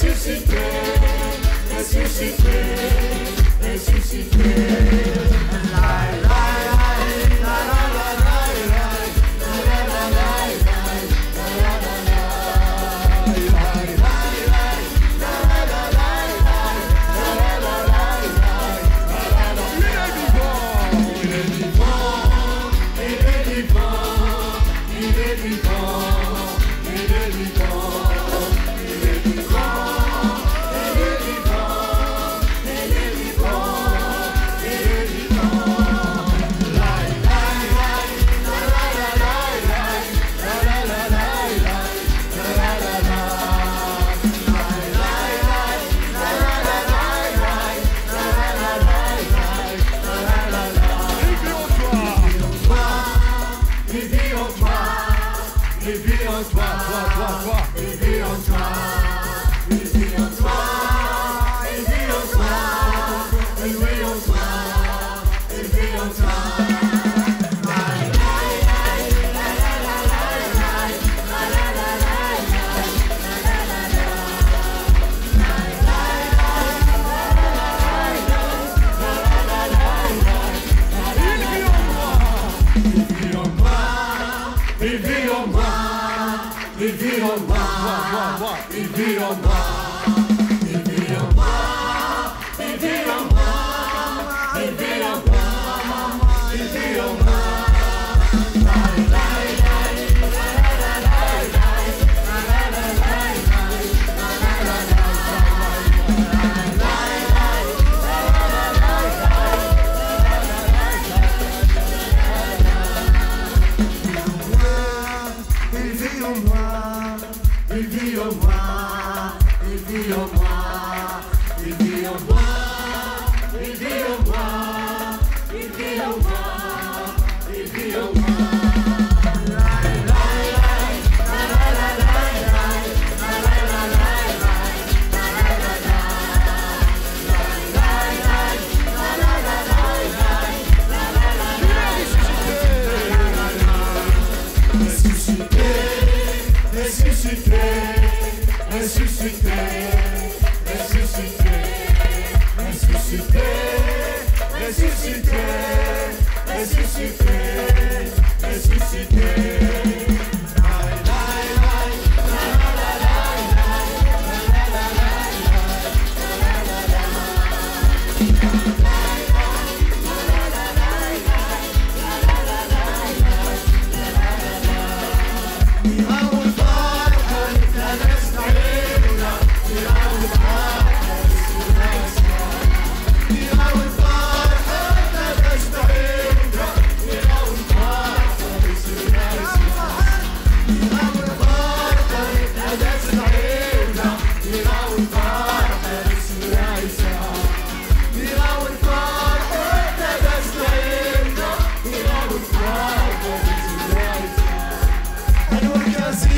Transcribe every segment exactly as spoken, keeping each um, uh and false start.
ressuscité, ressuscité, ressuscité. Il vit en toi, toi, toi, toi. Il vit en toi, il vit en toi, il vit en toi, il vit en toi, il vit en toi. Il vit en moi, il vit en moi, il vit en moi, il vit en moi, il vit en moi, il vit en moi, il vit en moi. Il vit en moi, il vit en moi, il vit en moi, il vit en moi, il vit en moi, il vit en moi. Ressuscité, ressuscité, ressuscité, ressuscité, ressuscité, ressuscité, ressuscité. I don't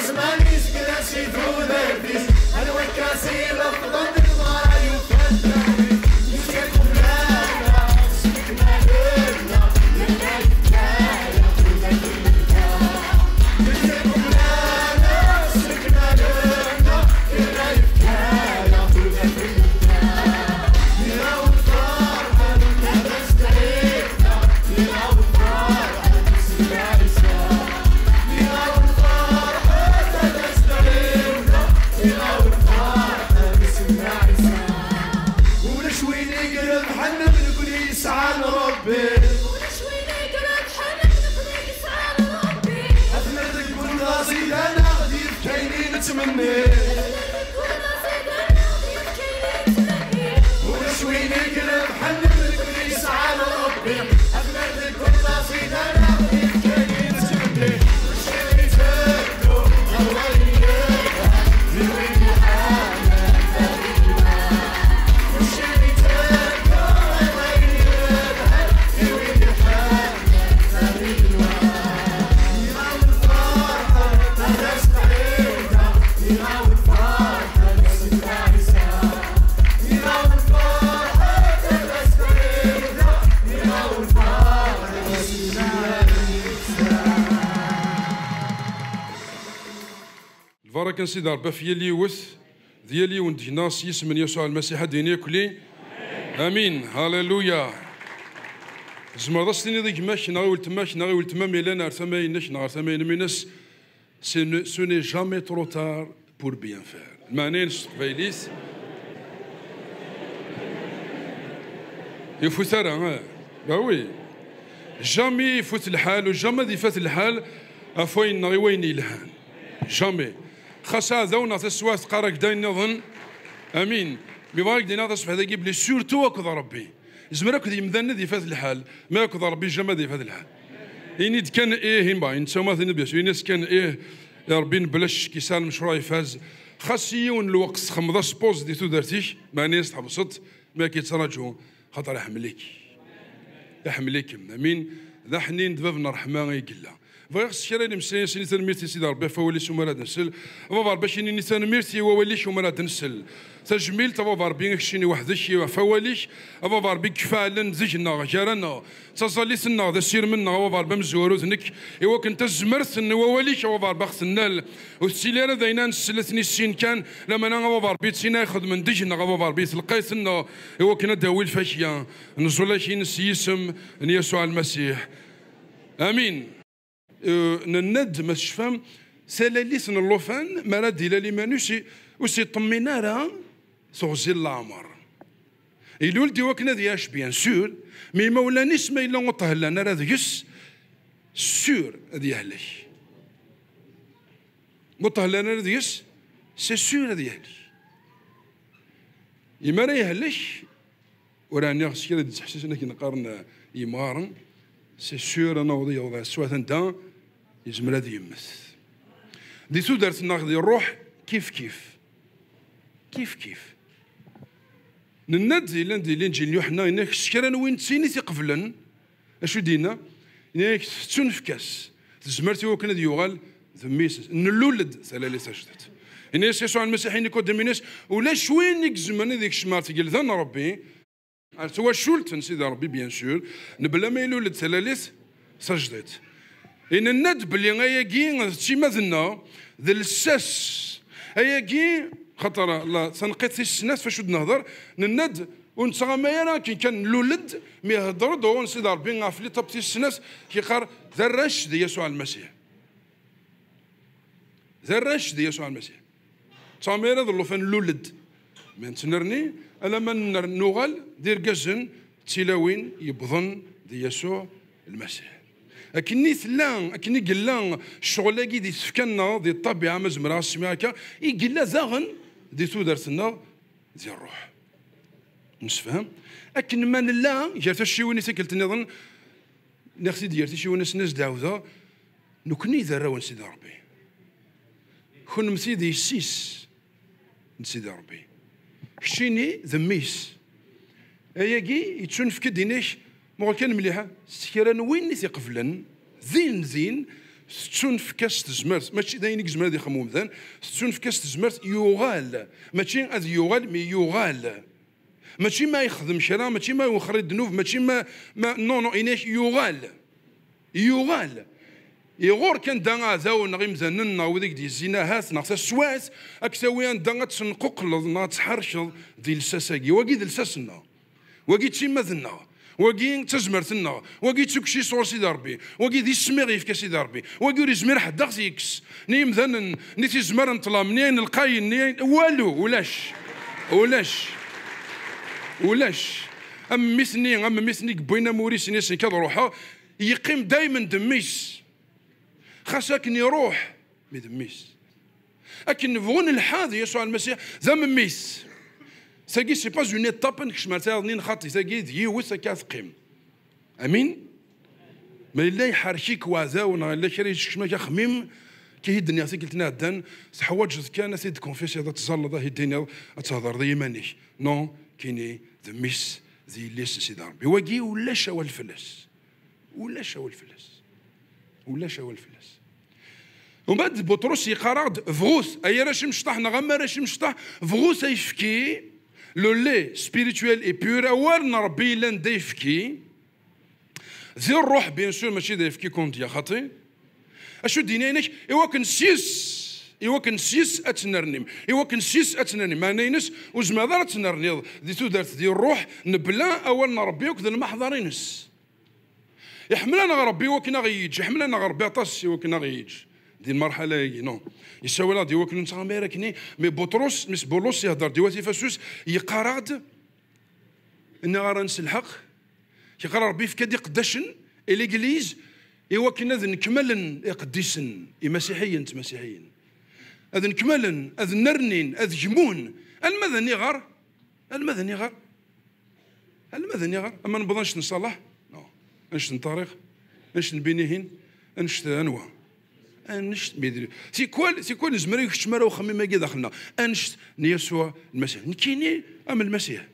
زماني سكنا سيدو ذاتيس أنا وكاسي لفظا بالمرا يفداني نسكن فلانا سكنا لنا لنا الكاية كلنا كلنا نسكن فلانا سكنا لنا كلنا الكاية كلنا كلنا نراو الفرحة لنا نستعيدنا نراو الفرحة نسمع عن ربي ونشوي نقرب حنا نقرب عن ربي أثمرتك كل راسي أنا غدير كاينين نتمني ونشوي نقرب حنا نقرب عن ربي أثمرتك كل راسي أنا غدير كاينين نتمني وشي تبدو الله يليها من وين الحالة وشي تبدو الله يليها من وين الحالة يراو الفرحة ما تستعيدها يراو الفرحة نسمع عيسى يراو الفرحة ما تستعيدها يراو الفرحة نسمع عيسى. البركة نسيد ربي في يلي وث ديالي وندجناس يسم يسوع المسيح ديني كلي امين هاليلويا. زعما راسني ذيك ماش نغي ولتماش نغي ولتما ميلان ثماين نش نغ ثماين مينس سو ني جامي ترو تار بور بيان فير. المعنى نستقبيليس يفوت راه با وي جامي يفوت الحال وجامي ذي فات الحال افوين نغي وين يلهان جامي خاص هذا ونعطي السواس قارك داين نظن امين بيبغاك دينا تصبح ذا يجيب لي سورتو اكو ربي زمرك ذي مذن ذي فات الحال ما اكو ربي جما ذي فات الحال إني كان ايه هما انت ما ثني بيس الناس كان ايه يا ربي بلاش كيسان مشروع يفاز خاص يون الوقت خمضه سبوز دي تو درتيش ما ناس تحبسط ما كيتراجعوا خاطر يحمليك يحمليك امين ذا حنين دبابنا الرحمن يقلا فغير الشرا مسيا سيني تنميرتي سيدي ربي فولي شو مراد نسل بابا باش اني تنميرتي وولي شو مراد نسل تجميل تبابا ربي شيني وحدش فوليش بابا ربي كفالن زجنا جارنا تصلي سنا ذا سير منا بابا ربي مزورو ذنك ايوا كنت زمرت ان ووليش بابا ربي خصنا والسيلاره داينا نسلتني السين كان لما انا بابا ربي تسينا ياخذ من دجنا بابا ربي تلقيت لنا ايوا كنا داوي الفاشيه نزول شي نسيسم يسوع المسيح امين. نند ما تشفام سلاليس اللوفان مراد الى ليمانوسي وسي طمينا راه سوغزي العمر يلول دي وكنا دياش بيان سور مي مولانيس ما الا وطهلنا راه ديس سور ديالي وطهلنا راه ديس سي سور ديالي يما راه يهلش وراني خصك تحسس انك نقارن يمارن سي سور انا وضي وضع سواء انت يزمر هذا يمس دي سو دارت ناخذ الروح كيف كيف كيف كيف نناد الا ندير الانجيل يوحنا انك شكرا وين تسيني تقفلن اشو دينا انك تنفكاس تزمرتي وكنا ديوغال ذميس نلولد سلالي سجدت ان يسوع المسيح يكون دمينس ولا شوين نيك زمان ذيك الشمارتي قال ذن ربي سوا شولت سيدي ربي بيان سور نبلا ما يلولد سلاليس سجدت إن الند بلي غاياكي شي ماذنا ذا الساس اياكي خاطر لا تنقيت الناس فاش نهضر الند ونتسغى ما يرى كي كان نلولد مي يهضر دو سيدي ربي غافلي طبتي الناس كيقار ذا الرش ديال يسوع المسيح ذا الرش ديال يسوع المسيح تاميرا ظلو فان نلولد من تنرني انا من نوغال دير كازن تلاوين يبظن دي يسوع المسيح اكني ثلان اكني قلان الشغل كي دي سفكنا دي الطبيعه مزمره سماكا يقلا زاغن دي تودرتنا ديال الروح نسفهم اكن من لا جات شي وين سكلت نظن نختي ديالتي شي وناس ناس داوزا نكني ذراون سيدي ربي كون مسيدي السيس نسيدي ربي شيني ذميس اياكي يتشون في كدينيش مو كان مليحه سكران وين تيقفلن زين زين ستون في كاس تزمرت ماشي داين زمر هذه خموم ذان ستون في كاس تزمرت يغال ماشي هذا يغال مي يغال ماشي ما يخدم شرا ماشي ما يخرج الذنوب ماشي ما ما نو نو إناش يغال يغال يغور كان دانا زاون غيم زننا وذيك دي الزناهات ناقص السواس اكساويان دانا تسنقق لنا تحرشض دي الساساكي وكي دي الساسنا وكي تشيما ذنا وكي تزمرتنا وكي تسكشي صور سيدي ربي وكي دي السميغي في سيدي ربي وكي ريزمير حدا خزيكس نيم ذن نيتي زمر نطلع منين القاين نين والو ولاش ولاش ولاش ام ميسني ام ميسني بوينا موريس نيس كاد روحها يقيم دائما دميس خاصك يروح مي دميس لكن نبغون الحاض يسوع المسيح زعما ميس ساكي سي با اون ايتاب نكش مرتاضني نخاطي ساكي ديو ساكا ثقيم امين ما لا يحرشيك وازاو لا شريش كما خميم كي الدنيا سي قلتنا دان حوايج كان سيد كونفيس هذا تزال هذا الدنيا تهضر ديما نو كيني دميس زي ليس سيدي ربي واقي ولا شاو الفلس ولا شاو الفلس ولا شاو الفلس ومن بعد بطرس يقرا فغوس اي راش مشطح نغما راش مشطح فغوس يفكي لو لي سبيريتويل اي بيور اول ربي لان دا يفكي زي الروح بيان سور ماشي دا يفكي كونت يا خاطي اشو دينينك ايوا كنسيس ايوا كنسيس اتنرنم ايوا كنسيس اتنرنم ما نينس وزما تنرنيض دي تودرت دي الروح نبلا اول ربي وكذا المحضرينس يحملنا غربي وكنا غيج يحملنا غربي عطاس وكنا غيج دي المرحله هي نو يساوي لا دي وكنا نتا امريكني مي بطرس مس بولوس يهضر ديواتي فاسوس يقراد ان غير نسلحق يقرا ربي في كدي قداشن اليغليز ايوا كنا نكملن قديسن مسيحيين انت مسيحيين هذا نكملن هذا نرنين هذا جمون الماذا نغار الماذا نغار الماذا نغار اما نبغاش نصلح انشت طريق انشت بينيهن انشت انوا انشت بيدري سي كل سي كل زمري يخشمر وخميمه كي داخلنا انشت يسوع المسيح نكيني ام المسيح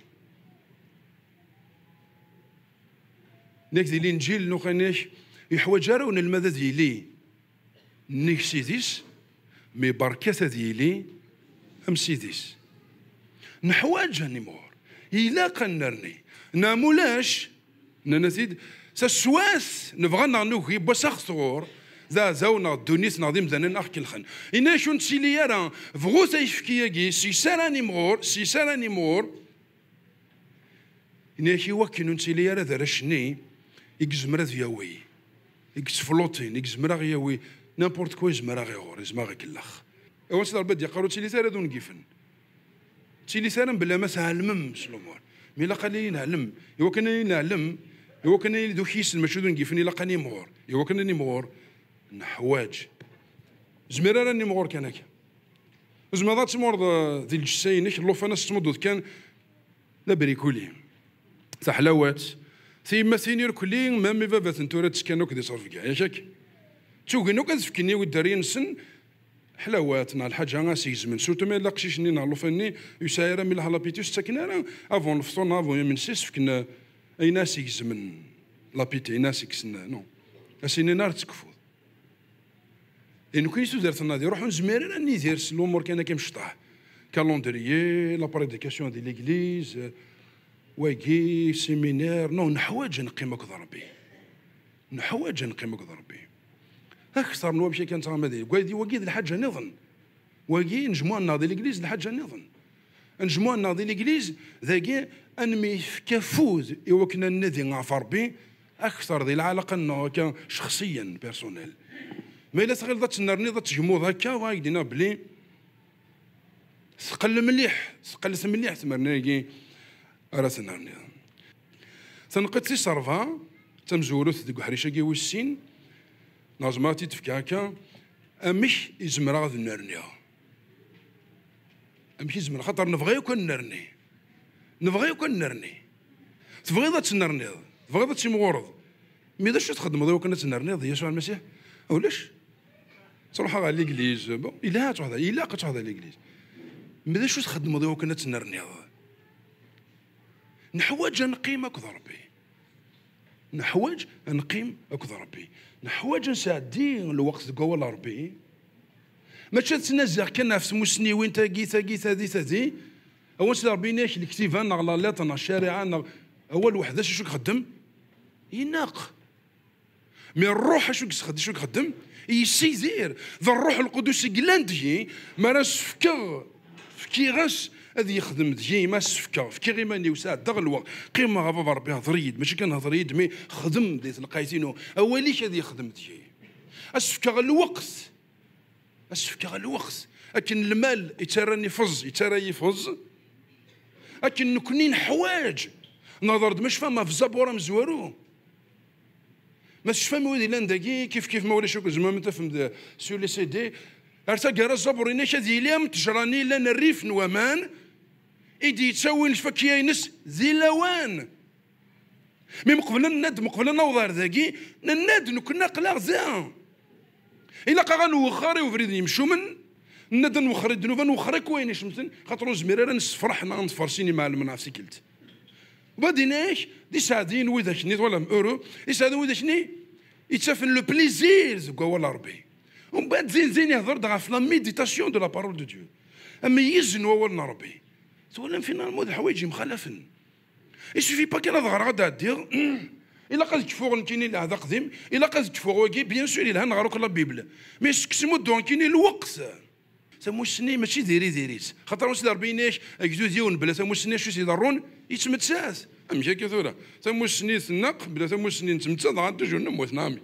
نيك دي الانجيل نو خناش يحوج راون المدد لي نيك سيديس مي بركه ديالي ام سيديس نحواج نيمور الا قنرني نامولاش ننزيد سسواس نبغى نغنوكي بسخطور ذا زونا دونيس نظيم زنان اخ كلخن إنا شون تسيليارا فغوثا يفكياكي سي ساراني مغور سي ساراني مغور إنا شي وكينو تسيليارا ذا رشني يكزمرا ذياوي يكسفلوتين يكزمرا غياوي نامبورت كوي زمرا غيغور يزمرا كلاخ ايوا سيدي ربي يقالو تسيلي سارا دون كيفن تسيلي سارا بلا ما سالمم سلومور مي لا قال لي نعلم ايوا كان نعلم ايوا كان ذو كيس المشهودون كيفني لقاني مغور ايوا كان مغور نحواج زميرا راني مغور كانك زعما ذات تمور ذي الجساينك اللوفانا ستمض كان لا بريكولي تاع حلاوات ثي مثينير كلي مامي بابا تنتورا تسكنو كدي صرف كاع ياك توكنو كتفكني ودارين سن حلاواتنا الحاجه غاسي زمن سورتو مي لا قشيشني نعلوفني يساير من الهلابيتوس ساكنه افون الفطور افون من سيس فكنا اي ناس يزمن لابيتي ناس يكسنا نو اسيني نار تكفو لأنه كيسو دارت النادي يروحوا زميرين راني داير الأمور كان كيمشطح كالوندريي لا بريديكاسيون دي ليغليز واكي سيمينار نو نحواج نقيم هكذا ربي نحواج نقيم هكذا ربي أكثر من وبشي كان تاع مدي واكي واكي الحاجة نظن واكي نجموها ناضي ليغليز الحاجة نظن نجموها ناضي ليغليز ذاكي أنمي كفوز إوا كنا نادي نعرف ربي أكثر ذي العلاقة أنه كان شخصيا بيرسونيل ما إلا صغير ذات النرني ذات جمود هكا وهايدينا بلي سقل مليح سقل مليح تمرناكي راس النرني تنقد سي صرفا تمزورث ديك حريشه ويسين نازماتي تفكا هكا امش يزمر غاد النرني امش يزمر خاطر نبغيو كون نرني نبغيو كون نرني تبغي ذات النرني تبغي ذات شي مغورض مي داش تخدم ذو كنا تنرني يسوع المسيح اولاش تروح على ليغليز بون الا تروح الا قد تروح على ليغليز ماذا شو تخدموا ذو كنا تنرني نحواج نقيم هكذا ربي نحوج نقيم اكد ربي، نحوج نساعدي الوقت قول ربي، ما تنزع كنا في سموسني وين تاقي تاقي تادي تادي اول سي ربي ناش الكتيفان نغلا لاطنا الشارع اول وحده شو يخدم يناق من الروح شو يخدم شو يخدم يسيزير ذا الروح القدس قلاندي ما راس فكر فكي غاس هذا يخدم دي ما سفكا فكي غير ماني وساعة دغلوا قيمة غابا ربي هضريد ماشي كان هضريد مي خدم ديت لقيتينو اوليش هذا يخدم دي اسفكا الوقت اسفكا الوقت لكن المال يتراني فز يترى يفز لكن نكونين حواج نظر مش فما في زبوره مزوارو ما تفهم ودي لانداكي كيف كيف ما ولا شوك زعما ما تفهم سو لي سي دي ارتا كرا الزبورين شادي اليوم تجراني لنا الريف نوامان ايدي تسوي الفكيينس ذي لوان مي مقبل الند مقبل نوضر ذاكي الند نكنا قلاغ زان الا قا غنوخري وفريد يمشو من الند نوخري الدنوبه نوخري كوينش مثلا خاطر زميرة نصفرح نتفرسيني مع المنافسي كلت وبعديناش دي ساعدين وذا شني ولا اورو يساعدوا وذا شني يتسافن لو بليزير زكوا ولا ربي ومن بعد زين زين يهضر دغا في لا ميديتاسيون دو لا بارول دو ديو اما يزن ولنا ربي ولا فينا المود حوايج مخالفين يسوفي با كان ظهر غدا دير الا قد كفور كاين اللي هذا قديم الا قد كفور واكي بيان سور الا نغروك لا بيبل مي سكسمو دون كاين الوقت سمو السني ماشي ديري ديريت خاطر واش ربيناش اكدو ديون بلا سمو السني شو يضرون يتمتساس امشي كثوره سمو السني سنق بلا سمو السني نتمتسا غادي جو نموت نامي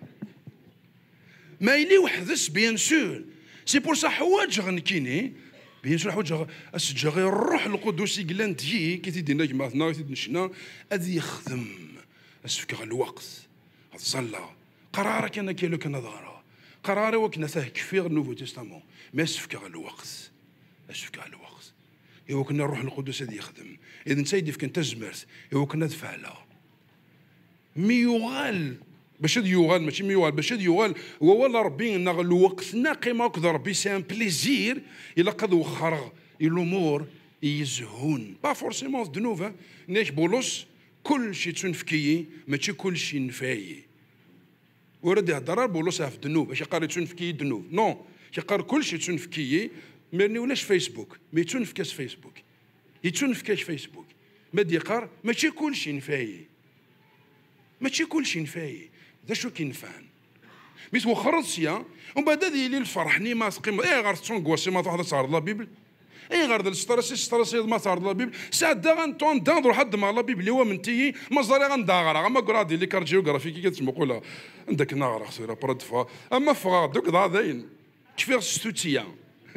ما يلي وحدس بيان سور سي بور سا حوايج غنكيني بيان سور حوايج اسجغي الروح القدس يقلان تجي كي تيدينا كيما ثنا تيدنشنا هذا يخدم اسفك الوقت الصلاة قرارك انا كي لو كان ظهره قراري وكنا فيه كفير النوفو تيستامون ما اسفك الوقت اسفك الوقت ايوا كنا الروح القدس هذا يخدم اذا سيدي فين تزمرت ايوا كنا دفعلا مي يغال باش هذا يغال ماشي مي يغال باش هذا يغال هو والله ربي نغ الوقت ناقيما كذا ربي سي ان بليزير الا قد وخر الامور يزهون با فورسيمون دو نوفا ناش بولوس كل شيء تنفكي ماشي كل شيء نفاي ورد يهضر بولوس في الذنوب باش يقاري تنفكي الذنوب نو يقار كل شيء تنفكي ميرني ولاش فيسبوك مي تنفكاش فيسبوك يتنفكاش فيسبوك ما ديقار ماشي كل شيء نفاي ماشي كل شيء نفاي ذا شو كينفان ميس وخرصيا ومن بعد هذه اللي الفرحني ما سقيم اي غير تونغواسي ما تحضر تعرض لا بيبل اي غير الستراسي ستراسي ما تعرض لا بيبل ساعه دا غنطون داندر حد ما لا بيبل اللي هو من تي ما زاري غنداغرا ما قرادي اللي كارجيوغرافي كي كتسمى قولها عندك ناغرا خسيره برد فا اما فغا دوك ضاذين كيفاش ستوتيا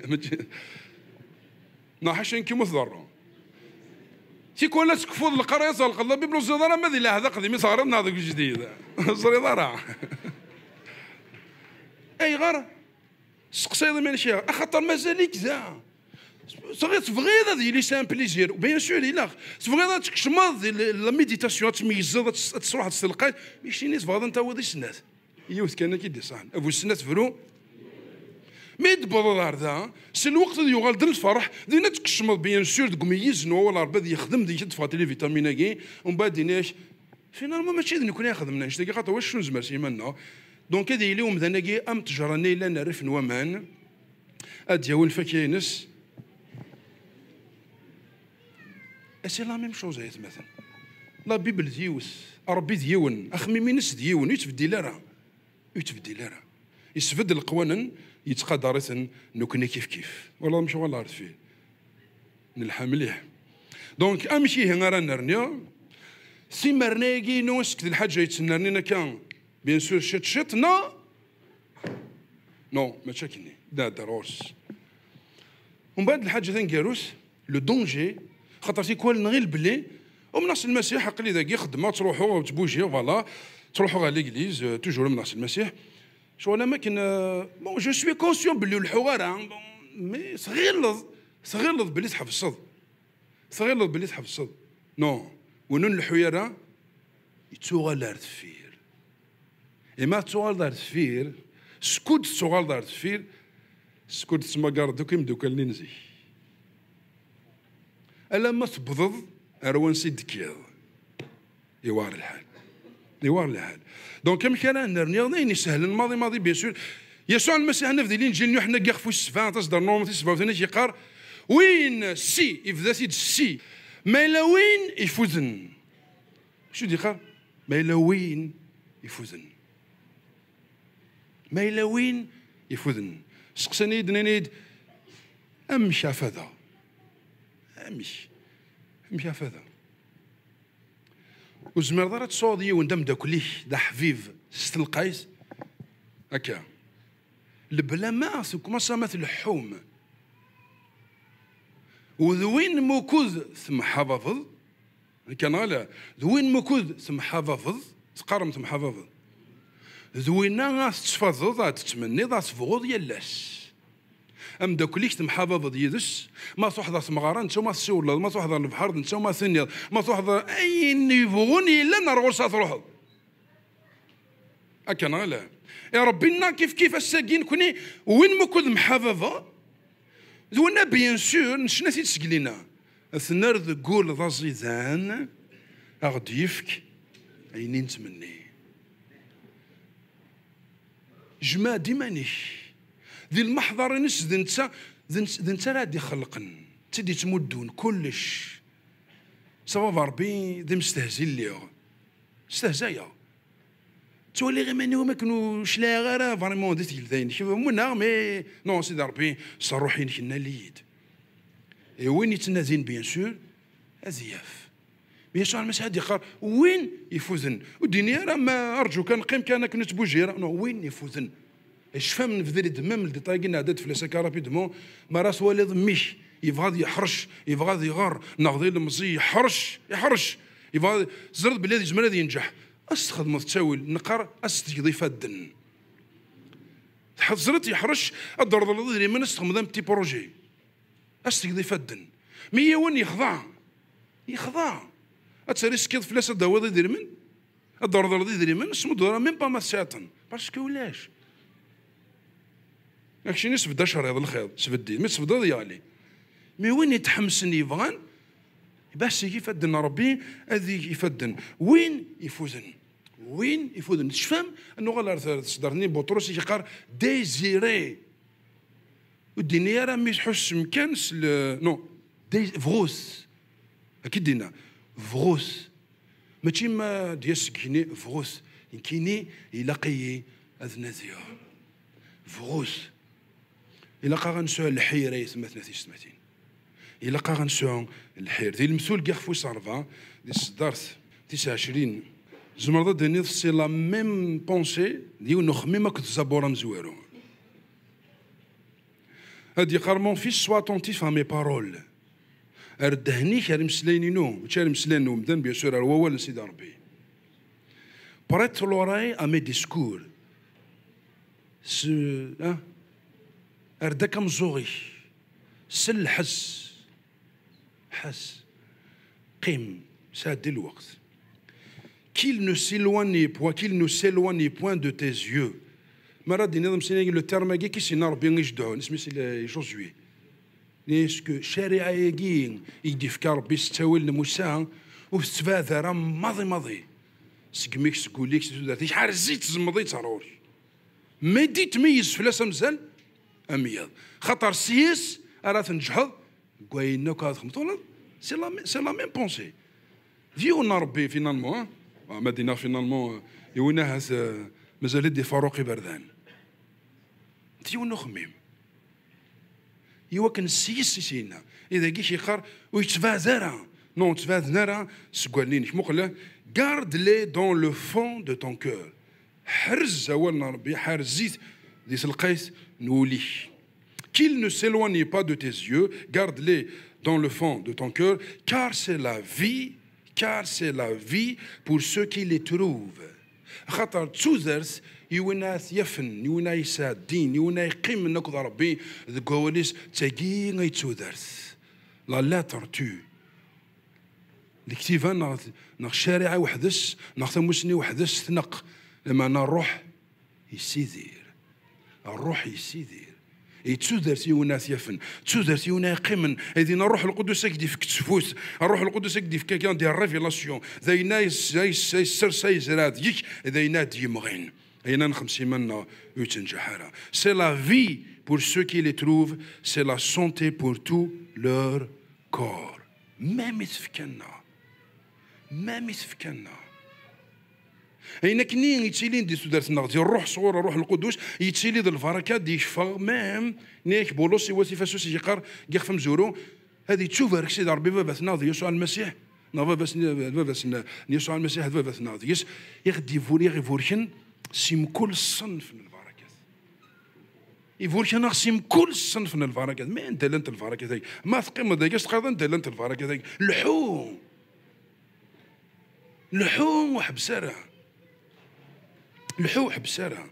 ناحشين كيما ضرو تيكون لا تكفوض القريه صالق الله بيبل الزداره ما ذي لا هذا قديم صار لنا هذاك الجديد الزريضه اي غير سقسيض من شيء خاطر مازال كذا صغير تبغي هذا اللي سان بليزير بيان سور الا تبغي تكشمض لا ميديتاسيون تميز تروح تسلقات ماشي نيت فاض انت ودي السنات يوث كان كيدي صح ابو السنات فرو مي دبر هذا سي الوقت اللي يغال درت الفرح دينا تكشمض بيان سور تقميز نو ولا ربي يخدم دي تفاطي لي فيتامين كي ومن بعد ديناش فينالمون ماشي نكون يخدم نشتي خاطر واش شنو زمر سيمنا دونك هذه اليوم ذنقي ام تجراني لا نعرف نومان ادياو الفكينس اسي لا ميم شوز هي مثلا لا بيبل ديوس ربي ديون اخمي مينس ديون يتبدل راه يتبدل راه يسفد القوانين يتقدرت نكون كيف كيف والله مش والله عرفت فيه نلحق مليح دونك امشي هنا راه نرنيا سي مرناكي نوسك الحاجه يتسنرنينا كان بيان سور شت شت نا نو ما تشاكيني دا دروس ومن بعد الحاجه ثاني كاروس لو دونجي خاطر تيكون غير بلي ومناص المسيح عقلي ذاك خدمه تروحوا وتبوجيو فوالا تروحوا على ليغليز توجور مناص المسيح شغل ما كان بون جو سوي كونسيون بلي الحوار مي صغير صغير بلي تحفظ صغير بلي تحفظ نو ونون الحويره يتوغل ارتفير إما تسوال دار تفير سكود تسوال دار تفير سكود تسمى قاردو كيم دوكا اللي نزي ألا ما تبضض أروان سيد كيض يوار الحال يوار الحال. دونك كم كان نرني غادي يسهل الماضي ماضي بيان سور. يسوع المسيح نفذ الانجيل نحن كيخفوا السفان تصدر نورم تسبع وثاني يقار وين سي يفذا سيد سي ما إلا وين يفوزن. شو دي قال؟ ما إلا وين يفوزن. ما إلا وين يفوزن. سقسني دنانيد أمشي عفاذا. أمشي أمشي عفاذا. وزمر دارت صوضي وندم دا كليش دا حفيف ستن القيس هكا البلا ما كما صامت الحوم وذوين موكوذ ثم حافظ كان غالا ذوين موكوذ ثم حافظ تقارم ثم حافظ ذوينا غاس تفضل تتمني ذا تفغض يلاس ام داكليك ثم حافظ يدس ما تحضر مغارة انت ما تسول ما تحضر البحر انت ما ثني ما تحضر اي نيفوني الا نرغل تروح هكا غالا يا ربنا كيف كيف الساقين كوني وين موكوذ محافظه ذونا بيان سور نشنا سيت سقلينا الثنار ذقول ذا زيدان أغد يفك عينين تمني جما ديمانيش ذي المحضر نس ذي نتا ذي نتا رادي خلقن تدي تمدون كلش سوا ربي ذي مستهزين ليه استهزايا تولي غير ماني وما كانوا شلا غير فريمون ديت الذين شوف منا مي نو سيدي ربي صروحين كنا ليد اي وين يتنازين بيان سور ازياف بيان سور المسح هادي قال وين يفوزن والدنيا راه ما ارجو كان قيم كان كنت بوجيره نو وين يفوزن اش فهم نفذري دمام اللي طايقين عدد فلاسا كارابيدمون ما راس والد ميش يبغى يحرش يبغى يغار ناخذ المزي يحرش يحرش يبغى زرد بلادي زمان ينجح استخدم تساوي نقر استيضي فدن حضرت يحرش الدرض الذي من استخدم ذا بتي بروجي استيضي فدن مية وين يخضع يخضع اتسري سكيض فلاس الدواء ذي من الدرض الذي ذي من اسمه دورا من با ما ساتن باسكو ولاش ياكشي نسبدا شر هذا الخير سبدي ما تسبدا ديالي مي وين يتحمسني يبغان باش يفدن ربي هذي يفدن وين يفوزن وين يفوزن تفهم انه غير صدرني بطرس يقار ديزيري والدنيا راه ما يحس مكانس نو دي فغوس اكيد دينا فغوس ماشي ما ديال كيني فغوس كيني يلاقي اذنازيا فغوس يلاقى غنسوا الحيره ثم ثلاثين سماتين إلا قا غنسوع الحير ذي المسؤول كاع فوس عرفة دي صدرت تسعة وعشرين زمرضة دنيا سي لا ميم بونسي ديو نخمي ما كنت زابورا مزوارو هادي قال مون فيس سوا اتونتيف ا مي بارول اردهني كان مسلينينو ماشي مسلينو مدن بيان سور هو هو سيدي ربي بريت لوراي ا مي ديسكور س اه اردك مزوغي سل حس حس قيم ساد الوقت qu'il ne s'éloigne point qu'il ne s'éloigne point de tes yeux مرات دي نظام سيني لو تيرم كي كيسينا ربي يجدو نسمي سي جوزوي نيسكو شارع يجين يدي فكر ربي ستاول لموسى وستفاذا راه ماضي ماضي سكميك سكوليك سداتي شحال زيت زمضي ترور ما دي تميز فلاس مزال اميض خطر سيس راه تنجحض كوينو كاد خمطولد سي لا سي لا ميم بونسي فيونا ربي فينالمون مدينه فينالمون يونا مازال دي فاروقي بردان ديونو خميم يوا كان السيس سينا اذا كيش يقار ويتفازرا نون تفازنرا سكوالينك مقله garde les dans le fond de ton cœur حرز اولنا ربي حرزيت ديس القيس نولي qu'il ne s'éloigne pas de tes yeux garde-les dans le fond de ton cœur car c'est la vie car c'est la vie pour ceux qui les trouvent خاطر تشوزرس يوناس يفن يونا يسادين يونا يقيم نقض ربي ذكواليس تاكي غيتشوزرس لا لا ترتو الكتيفة ناخ شارع وحدس ناخ ثموسني وحدس ثنق لما نروح يسيدير الروح يسيدير يتسودرتي وناس يفن تسودرتي ونا يقيمن هذين الروح القدس كدي فيك تفوت الروح القدس كدي فيك كان ديال ريفيلاسيون زي نايس زي سر سي زراد يك زي ناد يمغين هنا نخمسي منا يتنجحرا سي لا في pour ceux qui les trouvent c'est la santé pour tout leur corps ما يتفكنا ما يتفكنا هنا كنين يتسيلين دي سودرتنا ديال الروح صور الروح القدس يتسيلي ديال البركات دي شفا مام نيك بولوس يواسي فاسوس يقار يقف فم زورو هذه تشوف راك سيدي ربي باباتنا ديال يسوع المسيح نافاس باباس يسوع المسيح باباتنا ديال يغدي فوري غيفوركن سيم كل صنف من البركات يفوركن سيم كل صنف من البركات ما انت لنت البركات هي ما تقيم داكاش تقدر انت لنت البركات هي لحوم لحوم وحبسره لحوح بسارة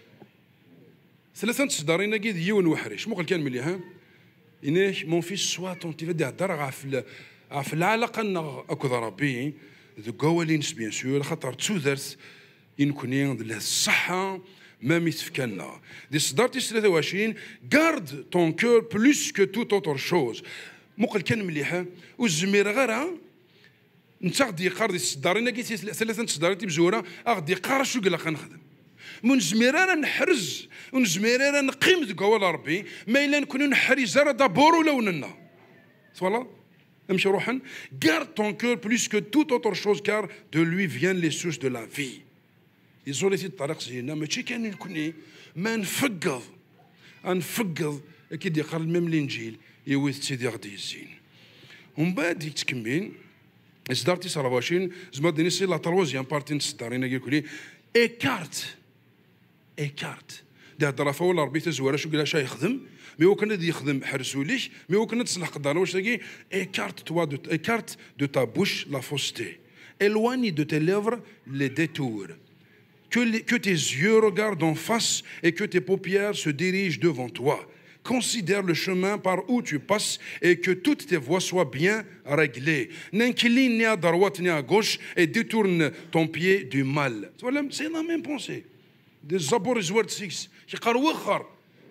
ثلاثة تصدارين كيد يون وحريش مو كان ملي ها إناش مون في سواتون تيفدي هضر غاف غاف العلاقة نا أكو ربي ذو كوالينس بيان سور خاطر تسودرت إن كوني الصحة ما ميتفكنا دي صدارتي ثلاثة وعشرين غارد طون كور بلوس كو توت اوتر شوز مو كان ملي ها والزمير غير انت غادي يقار دي الصدارين كي ثلاثه تصدارين بزوره غادي يقار شو قال لك نخدم من زميره نحرز ونزميره نقيم ذوك هو ربي ما الا نكونوا نحرز راه دابور ولا وننا فوالا نمشي روحا garde ton cœur plus que toute autre chose car de lui viennent les sources de la vie يزولي في الطريق زينا ماشي كان نكوني ما نفقض نفقض اكيد يقرا ميم الانجيل يويث سيدي غادي يزين ومن بعد يتكمل إصدارتي سبعة وعشرين زعما ديني سي لا تروزيام بارتي نصدارين كيقول لي ايكارت ايكارت دا هضره فوق ربي تزوره شو قال شا يخدم مي هو كان يخدم حرسوا ليش مي هو كان تصلح قدانا واش تاكي ايكارت توا دو ايكارت دو تا بوش لا فوستي éloigne de tes lèvres les détours que, les, que tes yeux regardent en face et que tes paupières se dirigent devant toi. Considère le chemin par où tu passes et que toutes tes voies soient bien réglées. N'incline ni à droite ni à gauche et détourne ton pied du mal. C'est la même pensée. Des Zabor Zwart six. يقال وخر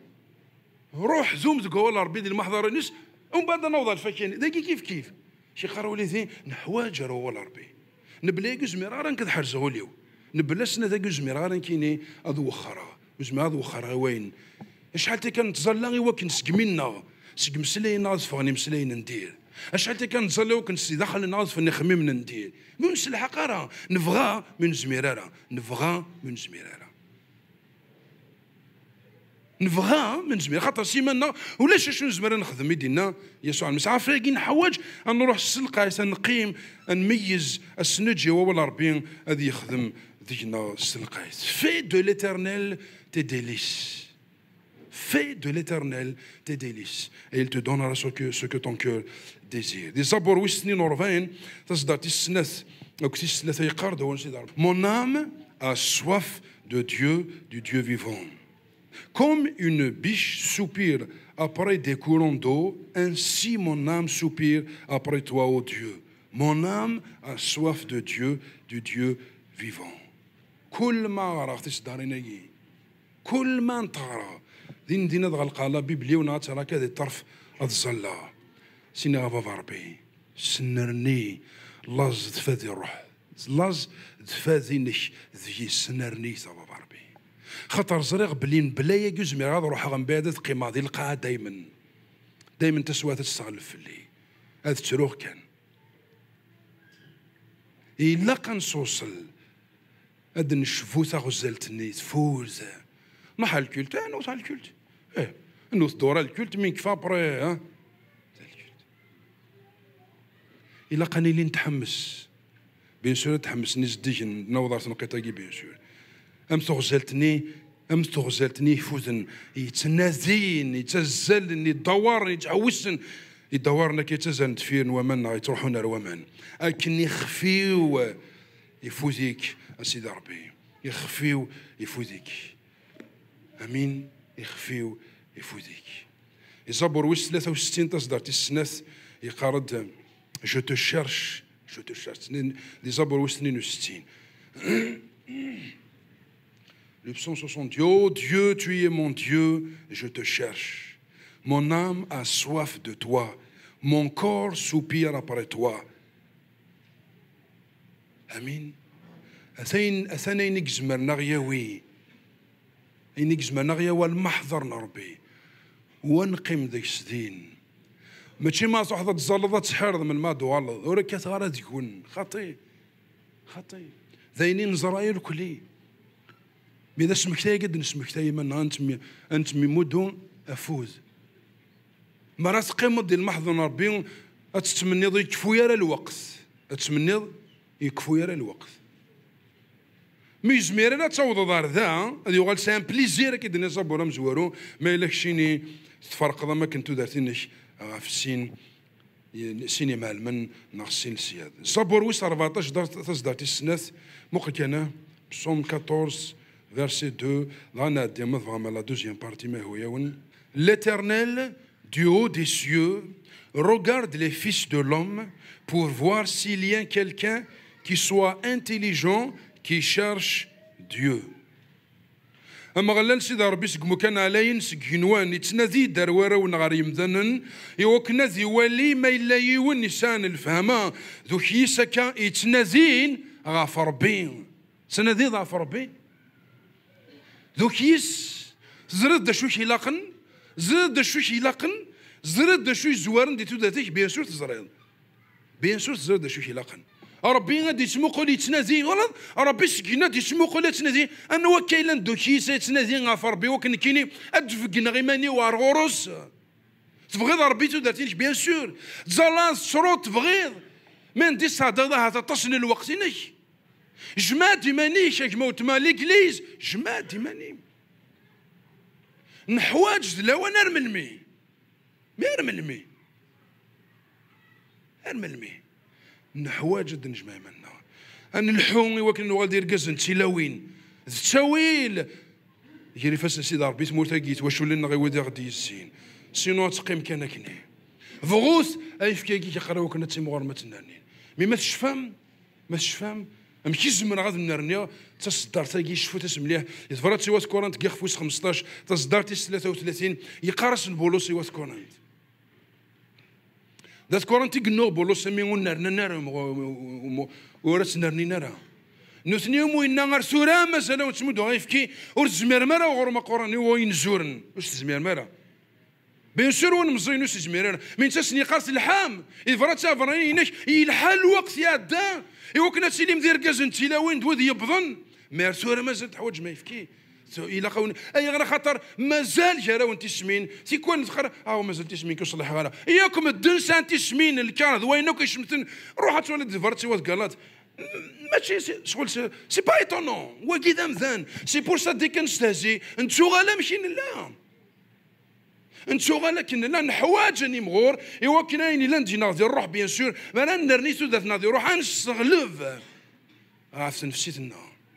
روح زوم تقول ربي ديال المحضر الناس ومن بعد نوض الفكين داكي كيف كيف شي قراو لي ذي نحواج راه ربي نبلاي زميرارا كنحرزو ليو نبلسنا ذاك زميرارا كيني هذا وخرا زعما هذا وخرا وين شحال تي كنتزلا غير كنسقمينا سقم سلينا فغني مسلين ندير شحال تي كنتزلا كنسي داخل ناضف نخمم ندير من الحق راه نبغى من زميرارا نبغى من زميرارا نبغى من زمير خاطر سيمانا ولاش شنو زمير نخدم يدينا يسوع المسيح عافاكي نحوج ان نروح السلقه نقيم نميز السنجي ولا ربي غادي يخدم دينا السلقه في دو ليترنيل تي ديليس fais de l'éternel tes délices et il te donnera ce que, ce que ton cœur désire. Des Zabor Wisnin Orvain, mon âme a soif de Dieu, du Dieu vivant. Comme une biche soupire après des courants d'eau, ainsi mon âme soupire après toi, ô Dieu. Mon âme a soif de Dieu, du Dieu vivant. كل ما عرفت صداريني كل ما نطغرا دين دينا دغ القالا بيبليونا ترى كذا الطرف الظلا سينا غابا ربي سنرني لاز دفادي الروح لاز دفادي نش ذي سنرني صبا ربي خاطر زريغ بلين بلايا جوز مي غاد روح غنبعد قيمه ديال القاعه دايما دايما تسوى تستغل في اللي هذا تروح كان إلا كنصوصل هاد نشوفو تا غزالتني تفوز نحا الكولت اه نوصل الكولت اه نوص دورا الكولت من كفا بري ها الكولت إلا قاني لي نتحمس بيان سور تحمسني زديك نوضر تنقيطاكي بيان سور أم تغزالتني أم تغزالتني يفوزن يتنازين يتزلن يدورن يتعوسن يدورنا كيتزن تفيرن ومن يتروحون الومن لكن يخفيو يفوزيك أسيدي ربي يخفيو يفوزيك امين يخفيو يفوزيك يزبر وس ثلاثة وستين تصدر السناث يقارد جو تو شيرش جو تو شيرش دي زبر وس اثنين وستين le psaume soixante oh Dieu tu es mon Dieu je te cherche Mon âme a soif de toi. Mon corps soupire après toi. Amin. أثين أثنين نجزمر نغيوي نجزمر نغيوي المحضر نربي ونقيم ذيك السدين ماشي ما صحضة الزلطة تحرض من ما دوالض ورك ثغرة تكون خطي خطي ذينين زراير كلي بإذا سمكتاي قد نسمكتاي من أنت مي أنت مدون أفوز مرات قيمة ديال المحضر نربي أتتمنيض يكفو يرى الوقت أتتمنيض يكفو يرى الوقت مي زميرة لا تصوض دار ذا هذا يقال سان بليزير كي دنا صبورا مزوارو ما إلا شيني تفرق ما كنتو دارتينش في السين سينما المن ناقص السين السياد صبور ويس أربعطاش دار تصدرتي السنات ممكن كان بصوم أربعطاش verset deux غانا ديما فما لا دوزيام بارتي ما هو يون l'Éternel du haut des cieux regarde les fils de l'homme pour voir s'il y a quelqu'un qui soit intelligent qui cherche Dieu. أما غلال سيدي ربي سقمو كان علين سقينوان يتنادي دروارا ونغار يمذنن يوكنا ذي ولي ما إلا يون نسان الفهمة ذو كيسكا يتنادين غاف ربي سنادي غاف ربي ذو كيس زرد دا شوش يلاقن زرد دا شوش يلاقن زرد دا شوش زوارن دي توداتيك بيان سور تزريض بيان سور زرد دا شوش يلاقن ربي غادي يتموقل يتنادي ولا ربي سكينه يتموقل يتنادي انا وكاين دوكيس يتنادي غاف ربي وكن كيني ادفقنا غيماني وارغورس تبغيض ربي توداتيش بيان سور تزالان الشروط تبغيض من دي صادق هذا تصل الوقت نك جماد مانيش كموت مال ليكليز جماد ماني نحواج لا وانا ارملمي ما ارملمي ارملمي نحواج د نجمع منا ان الحومي وكن غادي يرقز تيلاوين التاويل يجري فاس سيدي ربي تمورتاكيت واش ولينا غيودي غادي يسين سينو تقيم كان كني فغوث اي فكاكي كيقراو كنا تيمغور ما تنانين مي ما تشفام ما تشفام ام كيزمن غاد نرنيا تصدر تاكي شفو تسمليه يتفرات سيوات كورنت كي خفوس خمسطاش تصدرتي ثلاثة وثلاثين يقارس البولو سيوات كورنت ذات كورنتي قنو بولو سميون نرنا نرا ورس نرني نرا نثنيهم وإنا غير سورة مثلا وتسمدو غيفكي ورزمير مرا وغرما قراني وين زورن واش تزمير مرا بين سور ونمزين واش تزمير من تسني قارس الحام إذا فرات سافرينك يلحى الوقت يا دا يوكنا تسيلي مدير كازن تيلاوين دوذ يبضن مير سورة مازال تحوج ما يفكي إلا قون أي غير خاطر مازال جراو تسمين تيكون تخر أو مازال تسمين كيصلح غير إياكم الدنسان تسمين الكارث وينو كيشمتن روح تولد دفرتي وتقالات ماشي شغل سي با ايتونون وكذا مذان سي بور سا دي كنستهزي انتو غالا ماشي لا انتو غالا كنا لا نحواج اني مغور ايوا كاين الا نجي ناضي نروح بيان سور ما نرنيتو ذات ناضي نروح نستغلف عرفت نفسيتنا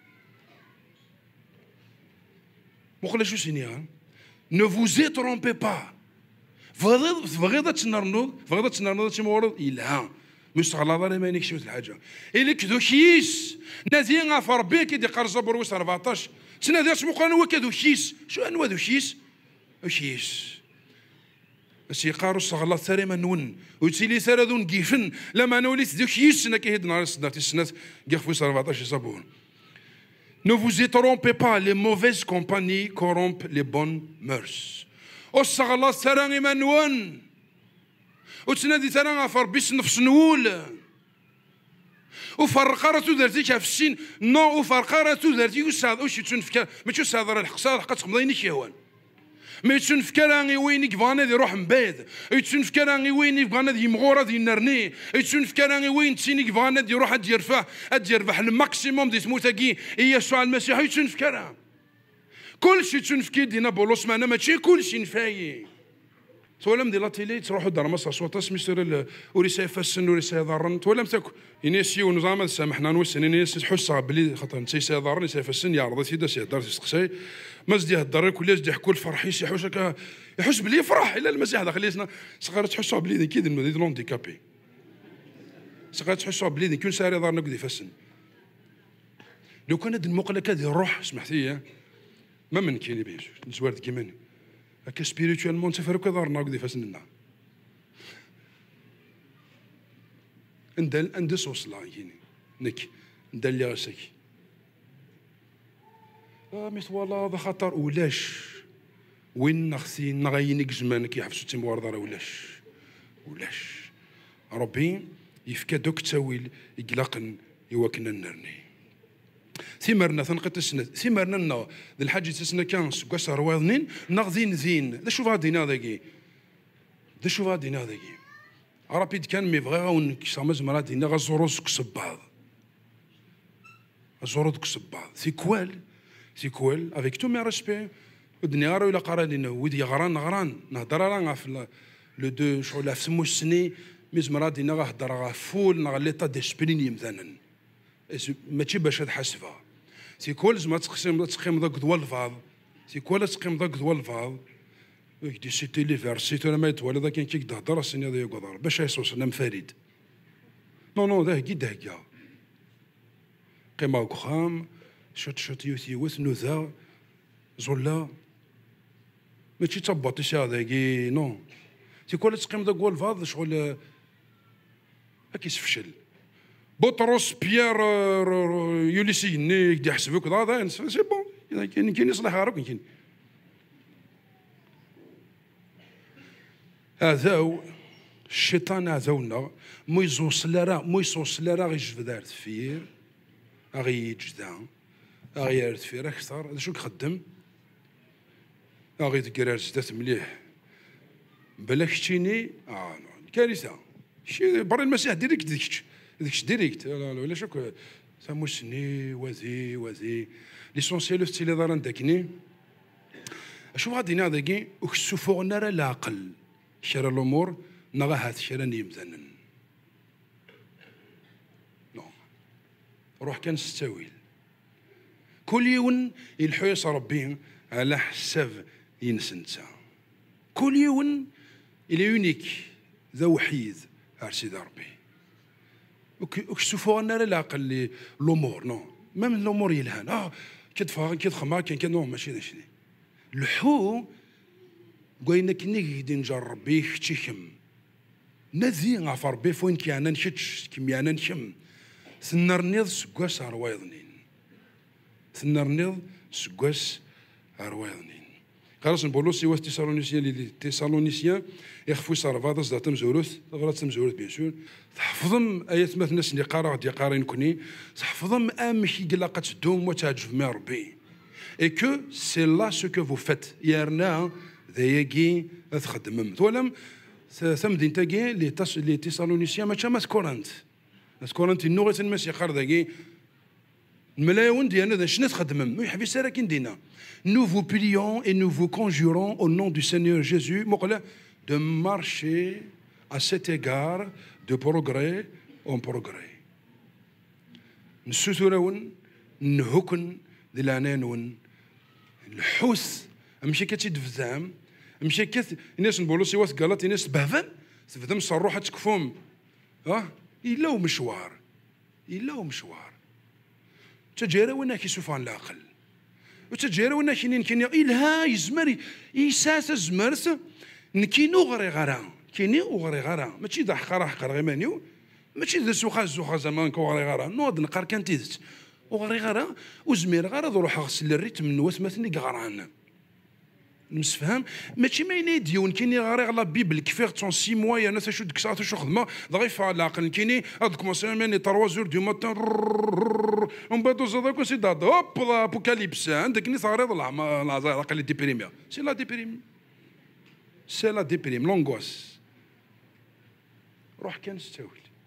ne vous y trompez pas. فغيضة تنرنوض فغيضة تنرنوض تيمورد إلها مستغلظة لما ينكشفت الحاجة إلي كذو كيس نادي غافر بي كيدي قرصة برويس أربعطاش تنادي اسمو قران هو كذو كيس شو أنوا ذو كيس كيس سي قارو استغلظ ثري منون ويتسيلي ثري ذون كيفن لما أنا وليت ذو كيس أنا كيهد نهار صدرتي السنات كيخفوس أربعطاش يصابون. Ne vous y trompez pas, les mauvaises compagnies corrompent les bonnes mœurs. والصغلا سراني منون وتنادي ترى غفر بيس نفس نول وفرقارة تودرتي في السين نو وفرقارة تودرتي وساد وش تنفكر ما تشوف هذا الحقصة حقا تقضينيش يهوان ما يتنفكر اني وين يبغانا يروح مباد يتنفكر اني وين يبغانا يمغورا دي نرني يتنفكر اني وين تسيني يبغانا يروح يرفع يربح الماكسيموم دي سموتاكي هي يسوع المسيح يتنفكر كل شيء تنفكر دينا بولوس معنا ماشي كل شيء نفاي تولم دي لا تيلي تروحوا دار مصر صوت اسمي سير وريسا يفسن وريسا يضرن تولم تاكو ينسي ونظام سامحنا نوسن ينسي حس بلي خاطر نسي يضرن يفسن يا رضيتي دا سي دار تسقسي مزدي هضر كل يزدي يحكوا الفرحيس يحوس هكا يحس بلي يفرح الا المسيح داخل ليسنا صغار تحسوا بلي كي دي لوندي كابي صغار تحسوا بلي كل ساري دار نقدي يفسن لو كان هاد المقله كذا الروح سمحتي ما من كاين بيان نزوارد كيما هكا سبيريتوالمون تفرق دارنا كذي فاسننا ندل اندس وصلا يجيني نك ندل راسك اه ميت والله هذا خطر ولاش وين نخسي نغينك زمان كي يحبسوا تيموار دار ولاش ولاش ربي يفكا دوك تاويل يقلقن يوكنا نرني ثمرنا ثنقت السنة ثمرنا لنا ذي الحاجة تسنا كان سكاس رواضنين نغزين زين ذا شوف هادينا ذاكي ذا شوف هادينا ذاكي رابيد كان مي فغا ون كسامز مرادينا غزوروز كسباض غزوروز كسباض سي كوال سي كوال افيك تو مي ريسبي ودني راه الا قرانينا ودي غران غران نهضر راه في لو دو شغل في سمو السني ميز مرادينا غهضر غا فول نغ ليطا ديسبليني مثلا ماشي باش تحسبها سي كول زعما تقسم تقيم ذاك ذو الفاظ سي كول تقيم ذاك ذو الفاظ دي سيتي لي فيرسيتو انا ما يتولى ذاك كي تهضر السنه هذا يقدر باش يسوس انا مفارد نو نو ذا كي دهكا قيمه كخام شوت شوت يوثي وث نوذا زولا ماشي تبطي شي هذا كي نو سي كول تقيم ذاك الفاظ شغل هاكي يسفشل بطرس بيير يوليسي نيك دي حسبوك هذا سي بون كاين كاين يصلح راك كاين هذا الشيطان هذاونا مو يزوص لرا مو يصوص لرا غي جبدار تفير غي يجدا غي يرد فير اكثر هذا شو يخدم غي تقرار زدات مليح بلا كشتيني اه كارثه شي برا المسيح ديريكت ديكش ديكش ديريكت لا لا ولا شوك ساموسني وزي وزي ليسونسيال في تيلي داران داكني شوف غادي هذاكي وكسوفوغنا راه العقل شرا الامور نغا هات شرا يمزنن نو روح كان ستاويل كل يوم الحيص ربي على حساب ينسنتا كل يوم الى يونيك ذا وحيد ارسيد ربي وكسوفوا انا العقل لي الامور نو ميم الامور يلهان اه كتفا كتخما كان كان نو ماشي داكشي الحو قاينا كني غادي نجرب بيه تيخم نزي غفر بيه فوين كيانا نشتش كيميانا نشم سنرنيض سكواس روايضنين سنرنيض سكواس روايضنين خلاص نقولوا سي واس تيسالونيسيان لي تيسالونيسيان يخفوا صرفات زاد تمزورث غلط تمزورث بيان سور تحفظم ايات مثلا اللي قارا دي قارين كوني تحفظم امشي قلاقه تدوم وتعجب مع ربي اي كو سي لا سو كو فو فات يارنا ذايكي تخدم ولم ثمدين تاكي لي تاس لي تيسالونيسيان ما تشامس كورنت كورنت نوغي تنمسي قار ذاكي الملايون ديالنا شنو تخدم مي حبي ساراكين دينا nous vous prions et nous vous conjurons au nom du Seigneur Jésus de marcher à cet égard de progrès en progrès نسوتراون نهكن دلانانون الحوس مشي كتدفزام مشي كت الناس نقولوا سي واس قالت الناس بهفن تفدم صروحه تكفوم ها الا ومشوار الا ومشوار تجارة ونا كيسوفان العقل وتجارة ونا كاينين كاين إلها يزمر يساس زمرت نكينو غري غرا كيني وغري غرا ماشي ذا حقرا حقرا غير مانيو ماشي ذا سوخا زوخا زمان كو غري غرا نوض نقار كان تيزت وغري غرا وزمير غرا نروح غسل الريتم من وثمثني قغران نمسفهم ماشي ما يني ديون كايني غاري غلا بيبل كفيغ تون سي موا يا ناس شو ديك ساعه شو خدمه ضعيف على العقل كايني هاد كومونسي ماني ثلاثة زور دو ماتان ومن بعد زاد سي داد هوب ابوكاليبس عندك ني صاريض العقل اللي ديبريمي سي لا ديبريم سي لا ديبريم لونغواس روح كان استويل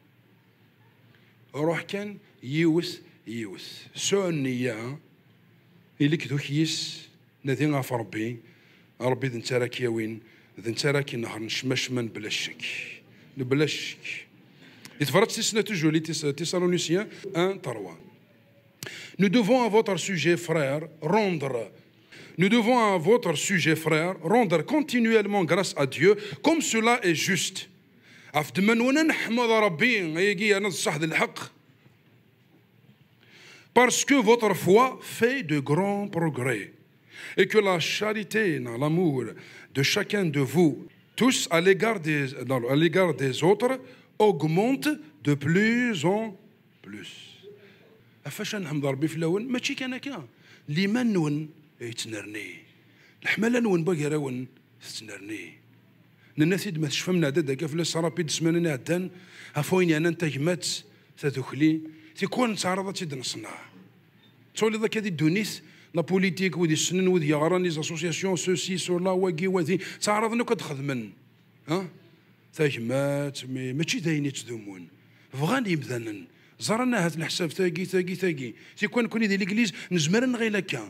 روح كان يوس يوس سونيا اللي كدو كيس نادي غاف ربي ربي ذا نتا راك ياوين ذا نتا راك نهار نشمشمن بلا شك بلا شك يتفرج سنة توجور لي تيسالونيسيان واحد ثلاثة Nous devons à votre sujet, frère, rendre Nous devons à votre sujet, frère, rendre continuellement grâce à Dieu, comme cela est juste. أفدمن نحمد ربي يجي أنا الصح الحق. Parce que votre foi fait de grands progrès. et que la charité, l'amour de chacun de vous, tous à l'égard des, à l'égard des autres, augmente de plus en plus. أفاش نحمد ربي في الأول ماشي كان هكا لمن نون يتنرني الحملة نون باقي ون تتنرني ننسيد ما تشفى من عدد هكا فلاس رابيد سمانين عدان أفويني أنا نتاجمات تدخلي تيكون تعرضت تيد نصنع تولي ذاك هذه الدونيس لا بوليتيك ودي السنن ودي غران لي زاسوسياسيون سوسي سولا واكي وذي تعرضنا كتخدمن ها تاجمات ماشي دايني تذمون فغاني مثلا زرنا هاد الحساب ثاقي ثاقي ثاقي تيكون كوني ديال الانجليز نزمر نغي لكا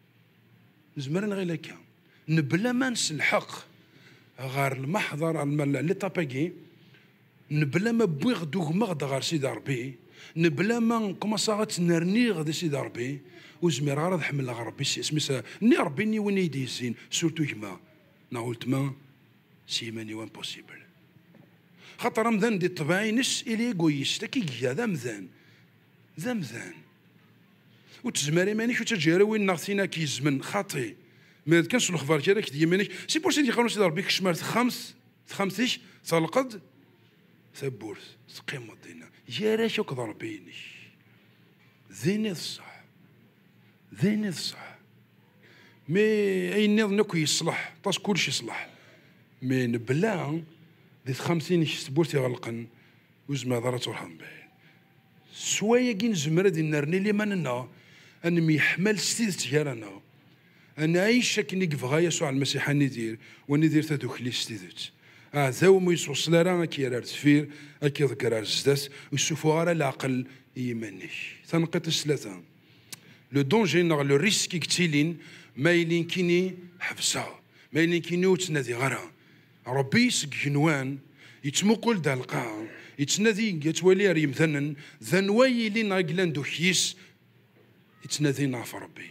نزمر نغي لكا نبلا ما نسلحق غار المحضر لي طاباكي نبلا ما بويغ دوغمغ غار سيدي ربي نبلا ما كوماسا غتنرني غادي سيدي ربي وزمير غار حمل غا ربي سميتها ني ربي ني وين يديزين سورتو كما نقولت ما سيماني وان بوسيبل خاطر مذان دي طباعي نس إلي إيغويست تاكي كيا ذا مذان ذا مذان وتزماري مانيش وتجاري وين نغثينا كيزمن خاطي ما كانش الخبار كي راك ديما مانيش سي بور سيدي قالوا سيدي ربي كشمار خمس خمسيش تلقد ثبورس تقيم دينا جارا شوك ضربيني ذيني الصح ذيني الصح مي اي نيض نكو يصلح طاس كلشي يصلح مي نبلا ديت خمسين سبورتي غلقن وزما ضرات ورحم به سوايا كي نزمر هادي نرني لي ماننا ان ميحمل ستيد تجارنا انا عايشه كني كفغا يسوع المسيح ندير وندير تدوك لي ستيدت اه ذاو مو يسوس لرا كي راه تفير كي ذكر الزداس ويشوفوا غير العقل يمنيش تنقيت الثلاثه لو دونجي نغ لو ريسكي كتيلين مايلين كيني حفصه مايلين كيني وتنادي غرا ربي سكنوان يتمقل دا القاع يتنادي يتولي ريم ثنن ذنواي لي ناقلان دو حيس يتنادي نعف ربي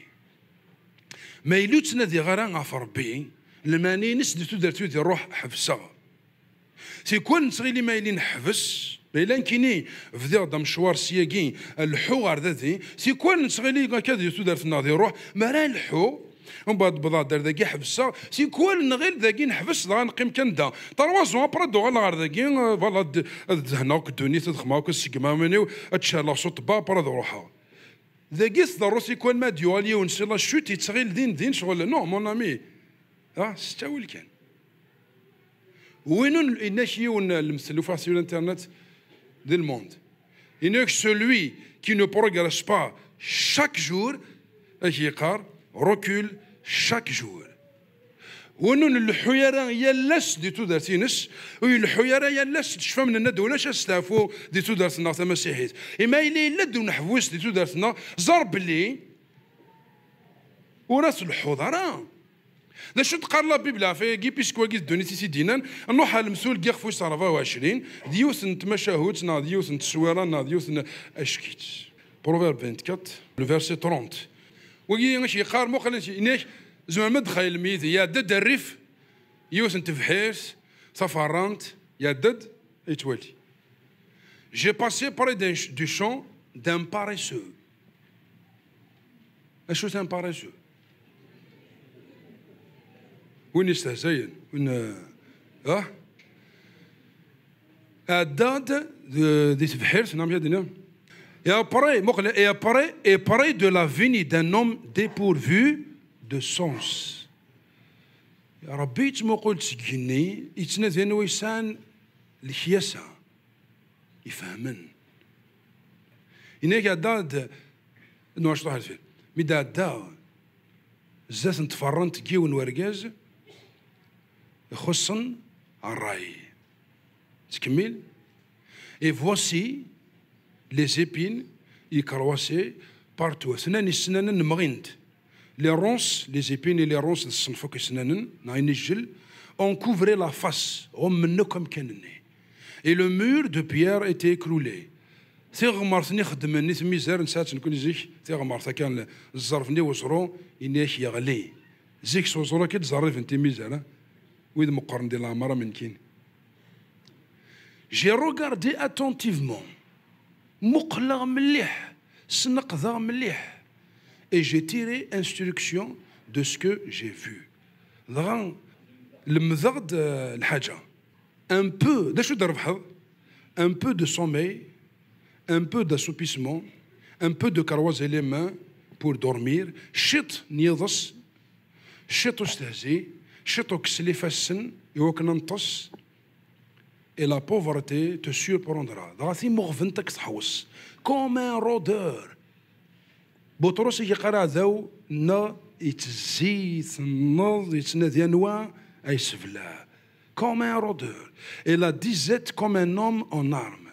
ما يلو تنادي غرا نعف ربي الماني نسد تودر دي روح حفصه سيكون صغيلي ما يلي نحفس بيلان كيني فدير دا مشوار سياقي الحوار ذاتي سيكون صغيلي كذا تودر في الناضي روح ما راه الحو ومن بعد بضا دار ذاكي حبسه سيكون غير ذاكي نحبس غا نقيم كان دا تروا زون ابرا دو غا غير ذاكي فوالا دهنا وكدوني تدخما وكسكما مني اتشالا صوت با برا روحها ذاكي ضرو سيكون ما ديوالي ونسي لا شوت يتغيل دين دين شغل نو مون امي ها ستاول كان وين الناشي المثل في الانترنت دي الموند انك سولوي كي نو بروغريس با شاك جور اكي يقار recule chaque jour. ونون الحيرة يلاس دي تو دارتينس والحيرة يلاس تشفى من الند ولا شاستافو دي تو دارتنا ثما مسيحيت إما إلي لد ونحفوس دي تو دارتنا زرب لي وراس الحضرة ذا شو تقال لا بيبلا في كي بيسكوا كي دوني سي دينان نروح على المسؤول كي خفوس أربعة وعشرين ديوس نتمشاهوت نا ديوس نتسويرا نا ديوس أشكيت بروفيرب أربعة وعشرين لو فيرسي ثلاثين وكي نشي قار مو خلينا نيش زعما مدخل الميت يا دد الريف يوسن تفحيس سفرانت يا دد يتولي جي باسي بري دو شون دان باريسو اشو تان باريسو وين يستهزين وين اه الداد دي تفحيس نعم يدنا Et après, et après, et après de la venue d'un homme dépourvu de sens. يا ربي تما قلت سكني يتنادى انه يسان الكياسه يفهمن هناك داد انه اش طاح الفيلم مي داد دا زات نتفرنت كيون ورقاز يخصن الراي تكمل اي فوسي les épines يكرواسي بارتو سنان السنان نمغيند les ronces les épines et les ronces الصنفو كسنان ناين الجل ont couvré la face غمنا كم كانني et le mur de pierre était écroulé سي غمرتني خدمني ثمي زار نسات نكون زيك سي غمرت كان الظرفني وصرو انيش يغلي زيك صوصرو كي تزرف انت ميزان ويد مقارن ديال العماره من كين j'ai regardé attentivement مقلغ مليح سنقذا مليح et j'ai tiré instruction de ce que j'ai vu. دغا لمذغد الحاجة un peu دا شو دار بحظ un peu de sommeil, un peu d'assoupissement, un peu de croiser les mains pour dormir. شط نيضس شط استهزي شط كسلي فسن يوك ننطس. Et la pauvreté te surprendra. دغا مغفنتك تحوس comme un rôdeur. بطرس يقرا ذو نا يتزي تنض يتنادي انواع اي سفلا comme un rôdeur. Et la disette comme un homme en armes.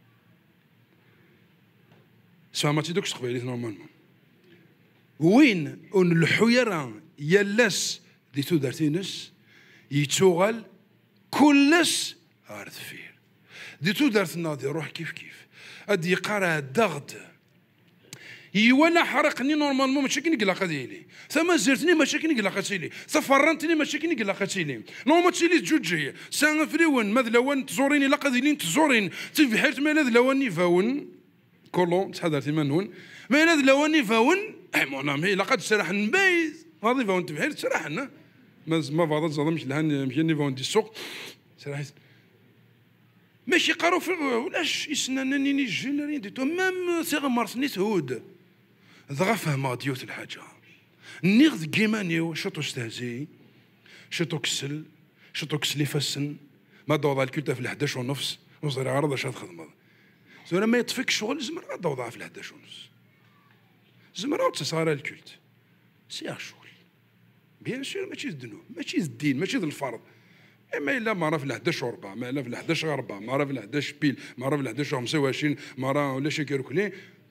سفهمتي دوك تقبيليت نورمالمون. وين اون الحيران يلس دي تودرتينس يتوغل كلس ارثفير دي تودرت ناضي روح كيف كيف ادي قرا دغد يوانا حرقني نورمالمون ماشي كي نقلق ديالي ثما زرتني ماشي كي نقلق تيلي سفرنتني ماشي كي نقلق تيلي نورمال تيلي جوجي سان فريون ماذ لوان تزوريني لا قاديلين تزورين تي حيرت ماذ لواني فاون كولون تحضرتي منون ماذ لواني فاون مون امي لقد سرح نبيز غادي فاون تبحير تسرحنا ما ما فاضل زعما لهان مشي نيفون دي السوق سرحت ماشي قارو في ولاش يسنانني نيجي ديتو مام سيغ مارسني تهود ضغا فهما ديوت الحاجه نيغ كيمانيو شطو استهزي شطو كسل شطو كسلي فسن ما دوضا الكلتا في الحداش ونص وصير عرض اش تخدم زعما ما يطفيك الشغل زمرا دوضا في الحداش ونص زمرا وتصار الكلت سي شغل بيان سور ماشي الذنوب ماشي الدين ماشي الفرض اما الا مره في الحداش وربع ما الا في الحداش ربع مره في الحداش بيل مره في الحداش خمسة وعشرين مره ولا شي كيركلي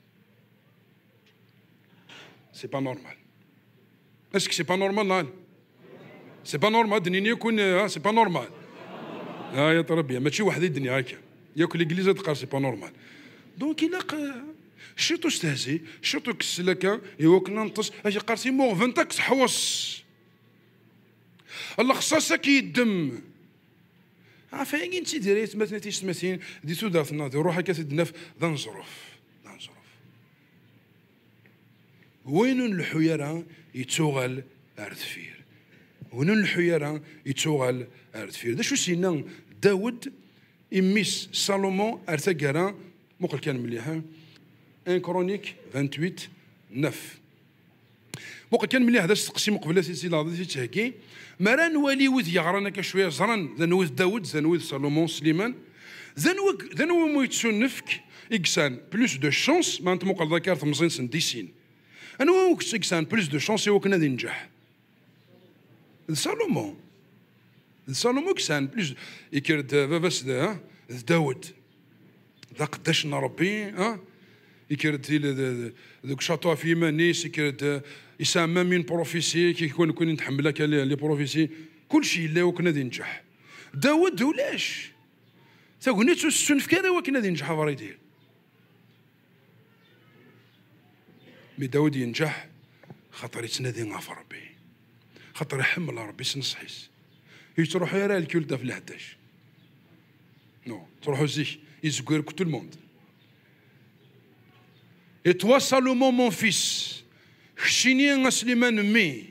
سي با نورمال اسك سي با نورمال لا سي با نورمال الدنيا يكون سي با نورمال ها يا تربيه ماشي واحد الدنيا هكا ياكل الانجليزي تقال سي با نورمال دونك الا شتو استهزي شتو كسلكا يوك ننطس اجي قارسي موفنتك تحوس الله خصاصك يدم عافاك انت ديريت مثلا تيسمتين دي سودا في الناضي روحك كتدنف ذا نظرف ذا نظرف وين الحيرة يتوغل اردفير وين الحيرة يتوغل اردفير دا شو سينا داود إميس سالومون ارتقرا موقل كان مليها ان كرونيك ثمانية وعشرين نف موقل كان مليها هذا التقسيم قبل سلسلة هذا تهكي مرا نوالي وذ يغرانا كشويه زران ذا نوذ داود ذا نوذ سالومون سليمان ذا نو ذا نو مويتسون نفك إكسان بلوس دو شونس ما أنت موقع ذكر تمزين سن ديسين أنا هو إكسان بلوس دو شونس هو كنا ذي نجح سالومون سالومون إكسان بلوس يكرد بس ذا داود ذا قداش ربي ها يكرد ذوك شاطوا في مانيس يكرد يسمى من بروفيسي كي يكون يكون نتحمل لك لي بروفيسي كل شيء اللي وكنا ذي نجح داود ولاش تاغنيتو السن في كذا وكنا ذي نجح فريدي مي داود ينجح خاطر يتنادي غاف ربي خاطر يحمل ربي سنصحيس يتروح يرى الكلتا في الحداش نو تروحوا زيك يزكر tout le monde. Et toi, Salomon, mon fils, Chinian Asliman mi,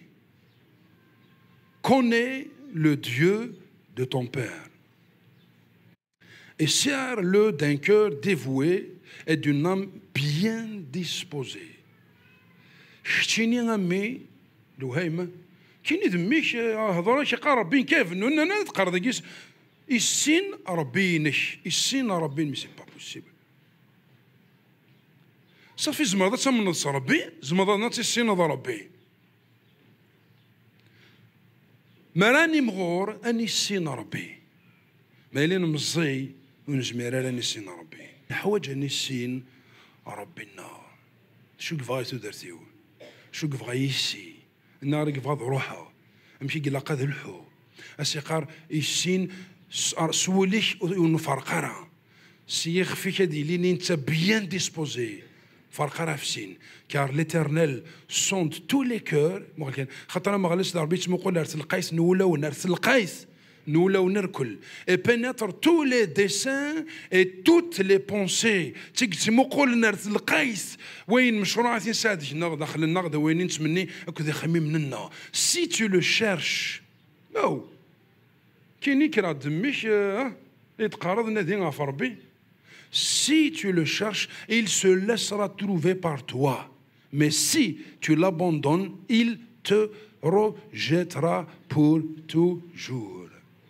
connais le Dieu de ton père et sers-le d'un cœur dévoué et d'une âme bien disposée. Chinian mi, l'ouhaïma, qui n'est de mich, هذول شي قاربين كيف إنه أنا تقرر دقيس السين ربينش السين ربين مي سي با بوسيبل صافي زمرضة تمنض ربي زمرضة ناتي السين هذا ربي ما راني مغور اني السين ربي ما لين مزي ونزمير راني السين ربي نحوج اني السين ربي النار شو كفاي تدرتيو شو كفاي يسي النار كفاض روحها امشي قلا قاد الحو اسيقار السين سوليش ونفرقرا سيخ فيك هادي لي انت بيان ديسبوزي فرقرا في سين كار ليترنيل سوند تو لي كور خاطر ما غاليش ربي تمقول ارث القيس نولا ونرث القيس nous là نركل et pénètre tous les desseins et toutes les pensées تيجي مقول نرث القيس وين مشروعاتي سادش نغ داخل النغد وين نتمني اكو ذي خميم مننا si tu le cherches non كيني كرا دميش يتقارض نادي غاف ربي si tu le cherches il se laissera trouver par toi mais si tu l'abandonnes il te rejettera pour toujours.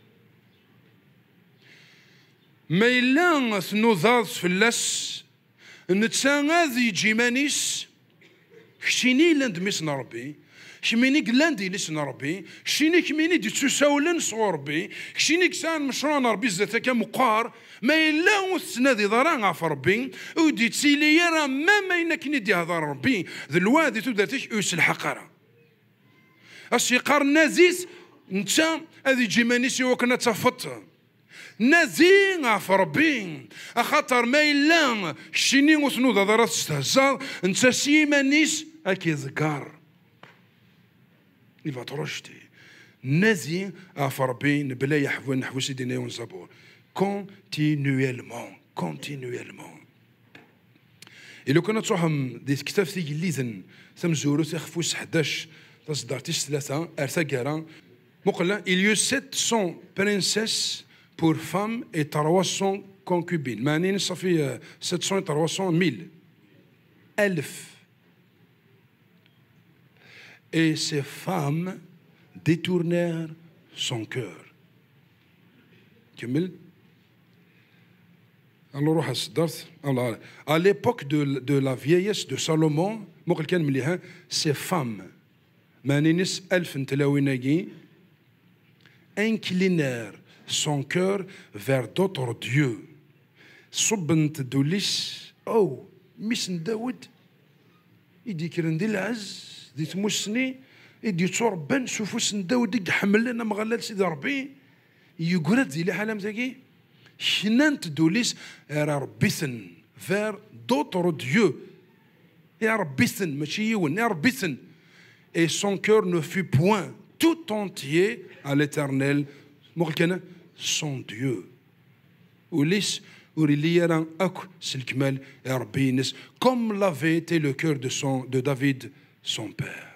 ما إلا ثنوضاض فلاس نتساغاذ يجي مانيس كشيني لاند ميسن ربي كشميني قلاندي لسن ربي كشيني كميني دي تساولن صغور ربي كشيني كسان مشروع ربي زاتك مقار ما إلا وثنادي ضرا غاف ربي ودي تسيلي يرى ما ما ينكني دي هذا ربي ذي الوادي توداتيش يوس الحقارة الشقار نازيس نتا هذه جيمانيسي وكنا تفط نازي غاف ربي اخاطر ما الا شيني وثنود هذا راه تستهزا نتا سيمانيس اكي ذكر يبقى ترشتي نازي غاف ربي بلا يحفو نحو سيدنا ونصبور كونتينيويلمون كونتينيويلمون إلا كنا تروحهم دي كتاب ثيك الليذن ثم زورو تخفوس حداش تصدرتيش ثلاثة أرثا كارا مقلا il y a sept cents princesses pour femmes et trois cents concubines معنين صافي sept cents et trois cents mille ألف et ces femmes détournèrent son cœur كمل alors روح صدرت alors à l'époque de de la vieillesse de Salomon مقل كان مليها ces femmes مانينس ألف نتلاويناكي inclinèrent son cœur vers d'autres dieux صب تدوليس أو ميسن داود يدي كرن دي العز دي تموسني يدي توربان شوفوس داود يدي حمل لنا مغلال سيدي ربي يقرد دي لحالة متاكي شنان تدوليس راه ربيثن vers d'autres dieux يا ربيثن ماشي يون يا ربيثن et son cœur ne fut point tout entier à l'Éternel, son Dieu. Comme l'avait été le cœur de, son, de David, son père.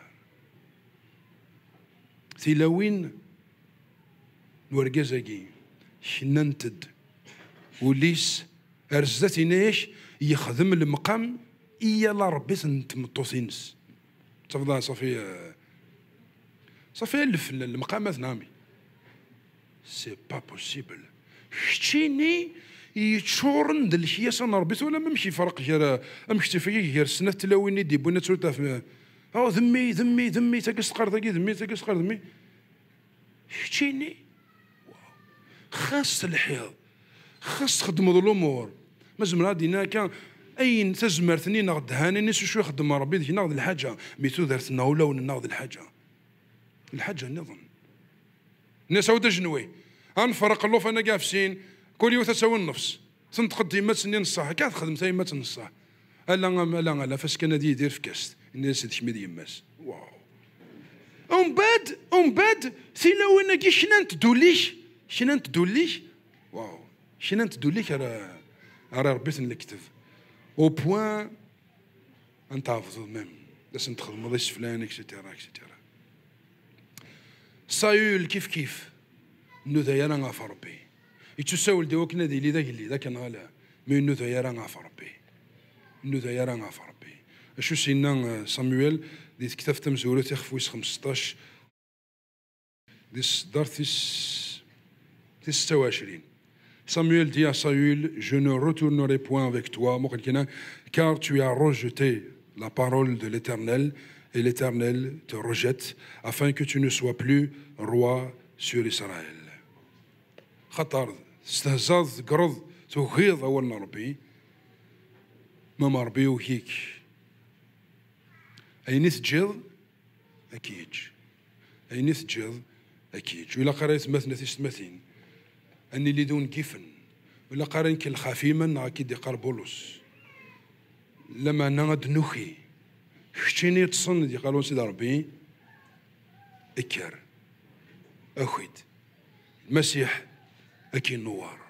C'est là où الورقازاكي شننتد وليس أرزاتي ناش يخدم المقام إيا لا ربي سنتمطوسينس تفضل صافي صافي ألف المقامات نامي سي با بوسيبل شتيني يتشورن دل الشياسة نربيت ولا ما مشي فرق غير امشي فيا غير سنة تلاويني دي بونا تسولتا في أو ذمي ذمي ذمي تاكس قار تاكي ذمي تاكس قار ذمي شتيني خاص الحيض خاص تخدموا الأمور مازال غادي كان أين تزمرتني ناخذ هاني نسو شو يخدم ربي ذيك ناخذ الحاجة ميتو درتنا ولا ناخذ الحاجة الحاجة نظن الناس هاو جنوي غنفرق اللوف أنا قافسين كل يوم تساوي النفس تنتقد يما تسني نصاح كاع تخدم تا يما تنصاح الا لا لا فاش كان هادي يدير في كاست الناس هادشي ميد يماس واو ومن بعد ومن بعد سيلا وانا كي شنان تدوليش شنان تدوليش واو شنان تدوليش راه راه ربيت نكتب او بوان انت حافظ ميم باش ندخل مضيش فلان اكسيتيرا اكسيتيرا سايول كيف كيف نو ذا يانا غاف ربي يتساول ديوك نادي لي ذاك اللي ذاك نغالا مي نو ذا يانا غاف ربي نو ذا يانا غاف ربي اشو سينا صامويل ديت كتاب تمزورو تخفويس خمسطاش ديس دارتيس ستة وعشرين Samuel dit à Saül, je ne retournerai point avec toi, car tu as rejeté la parole de l'Éternel, et l'Éternel te rejette, afin que tu ne sois plus roi sur Israël. خطر استهزاز قرض تغيظ أولنا ربي ما ربي وهيك أين تجد أكيد أين تجد أكيد وإلا قريت مثنى تسمثين أني اللي دون كيفن ولا قارن كل خفيما أكيد يقار بولس لما نغد نوخي شتيني تصن دي قالون سيدي ربي اكر أخويد المسيح أكي النوار.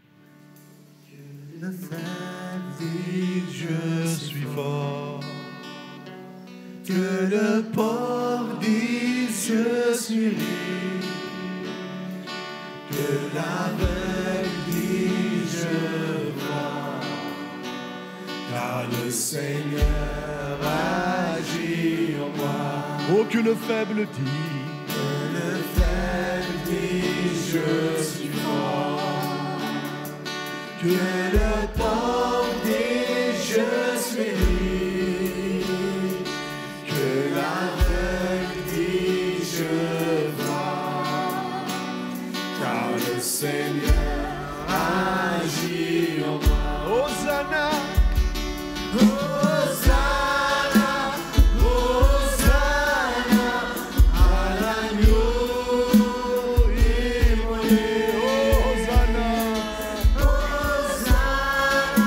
Le faible dit je suis fort, que le pauvre dit je suis riche, que l'aveugle dit je vois, car le Seigneur agit en moi. Oh, que le faible dit, Que le faible dit je suis fort, que le pauvre dit je suis riche, que l'aveugle dit je vois, car le Seigneur agit en moi. Hosanna, Hosanna, Hosanna, à l'agneau immolé. Hosanna, Hosanna,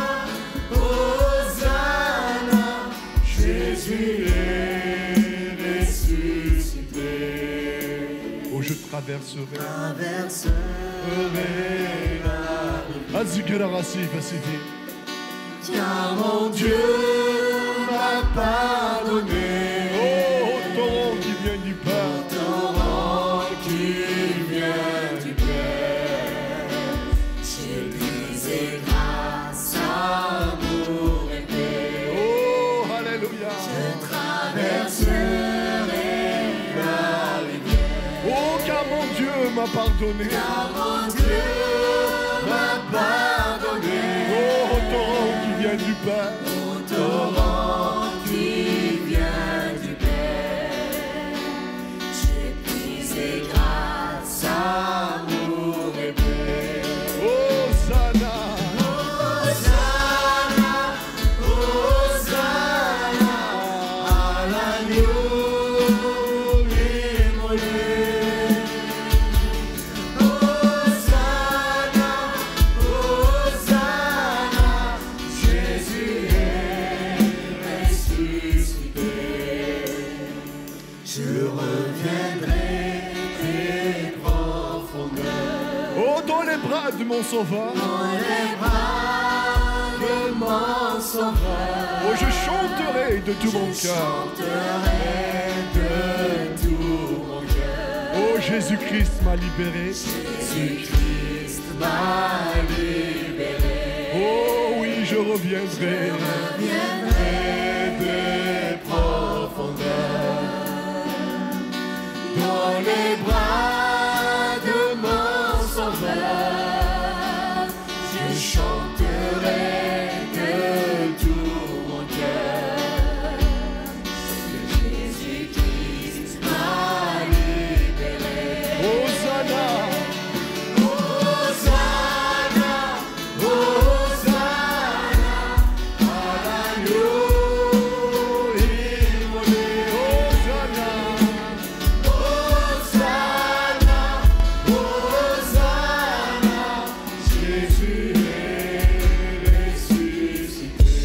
Hosanna, Jésus est ressuscité. oh, je traverserai. Traverserai la Azikarasi Fasidi. car mon Dieu m'a pardonné. Oh, torrent qui vient du Père. Torrent qui vient du Père, j'ai brisé grâce, amour et paix. Oh, alléluia. Je traverserai la rivière, Oh, car mon Dieu m'a pardonné. car mon Dieu m'a pardonné. Oh, torrent qui vient du Père. Au torrent qui vient du Père, j'ai brisé grâce, amour et paix. Hosanna, Hosanna, Hosanna, à l'agneau immolé. Hosanna, Hosanna, Jésus est ressuscité. Je reviendrai des profondeurs, oh, dans les bras de mon Sauveur. dans les bras de mon Sauveur. Oh, je chanterai de tout mon Je cœur. chanterai de tout mon cœur. Oh, Jésus-Christ m'a libéré. Jésus-Christ m'a libéré. Oh, oui, je reviendrai. Reviendrai des profondeurs, dans les bras de mon Sauveur. Je chanterai de tout mon cœur, que Jésus-Christ m'a libéré. Hosanna, Hosanna, Hosanna, à l'agneau immolé. Hosanna, Hosanna, Hosanna, Jésus est ressuscité.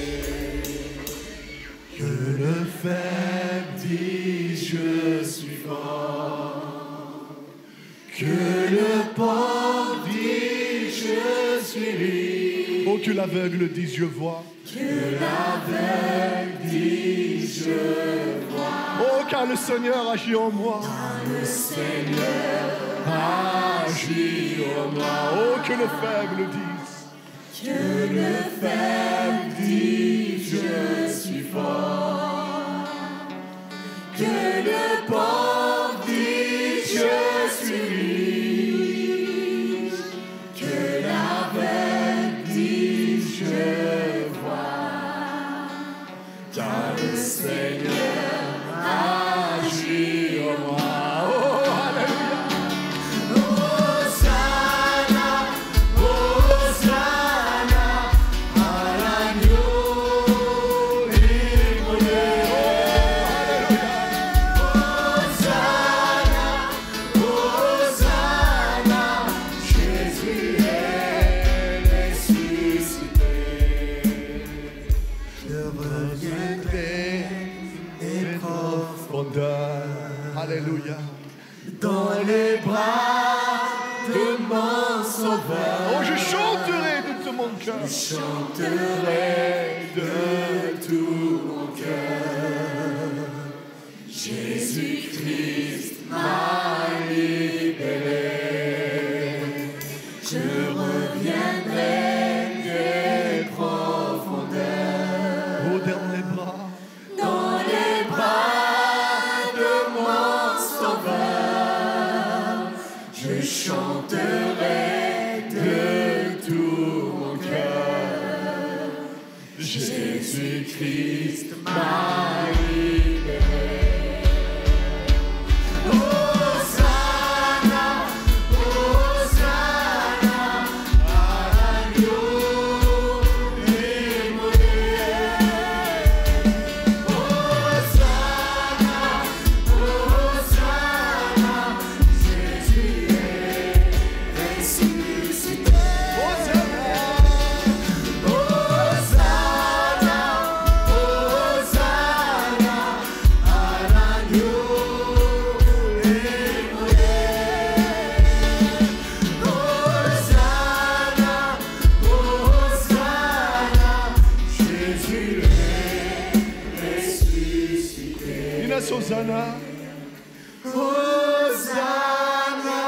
Que le faible dise je suis fort, que le pauvre dise je suis riche, oh, que l'aveugle dise je vois. que l'aveugle dise je vois. Oh, car le Seigneur agit en moi. Le Seigneur agit en moi. Oh, que le faible dise. Que le faible dise je suis fort, que le pauvre dise je suis riche, que l'aveugle dise je vois, car le Seigneur agit en moi. Oh, alléluia. Hosanna, Hosanna, à cœur. Je chanterai de tout mon cœur. Jésus-Christ m'a libéré. Je reviendrai des profondeurs. Oh, dans les bras. Dans les bras de mon Sauveur. Je chanterai de tout mon cœur. Jésus-Christ m'a libéré. Hosanna. Hosanna,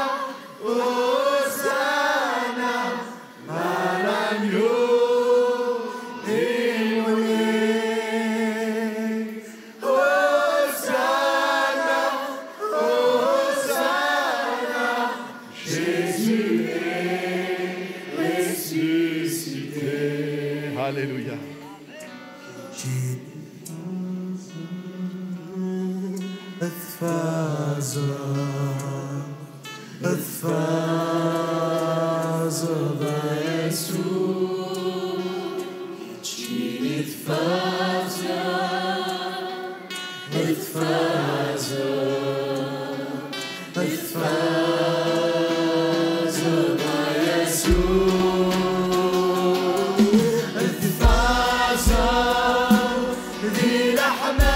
Hosanna, à l'agneau immolé. Hosanna, Hosanna, Jésus est ressuscité. Alléluia. الفازة الفازة بيسوع يجيني الفازة الفازة الفازة بيسوع الفازة ذي لحمة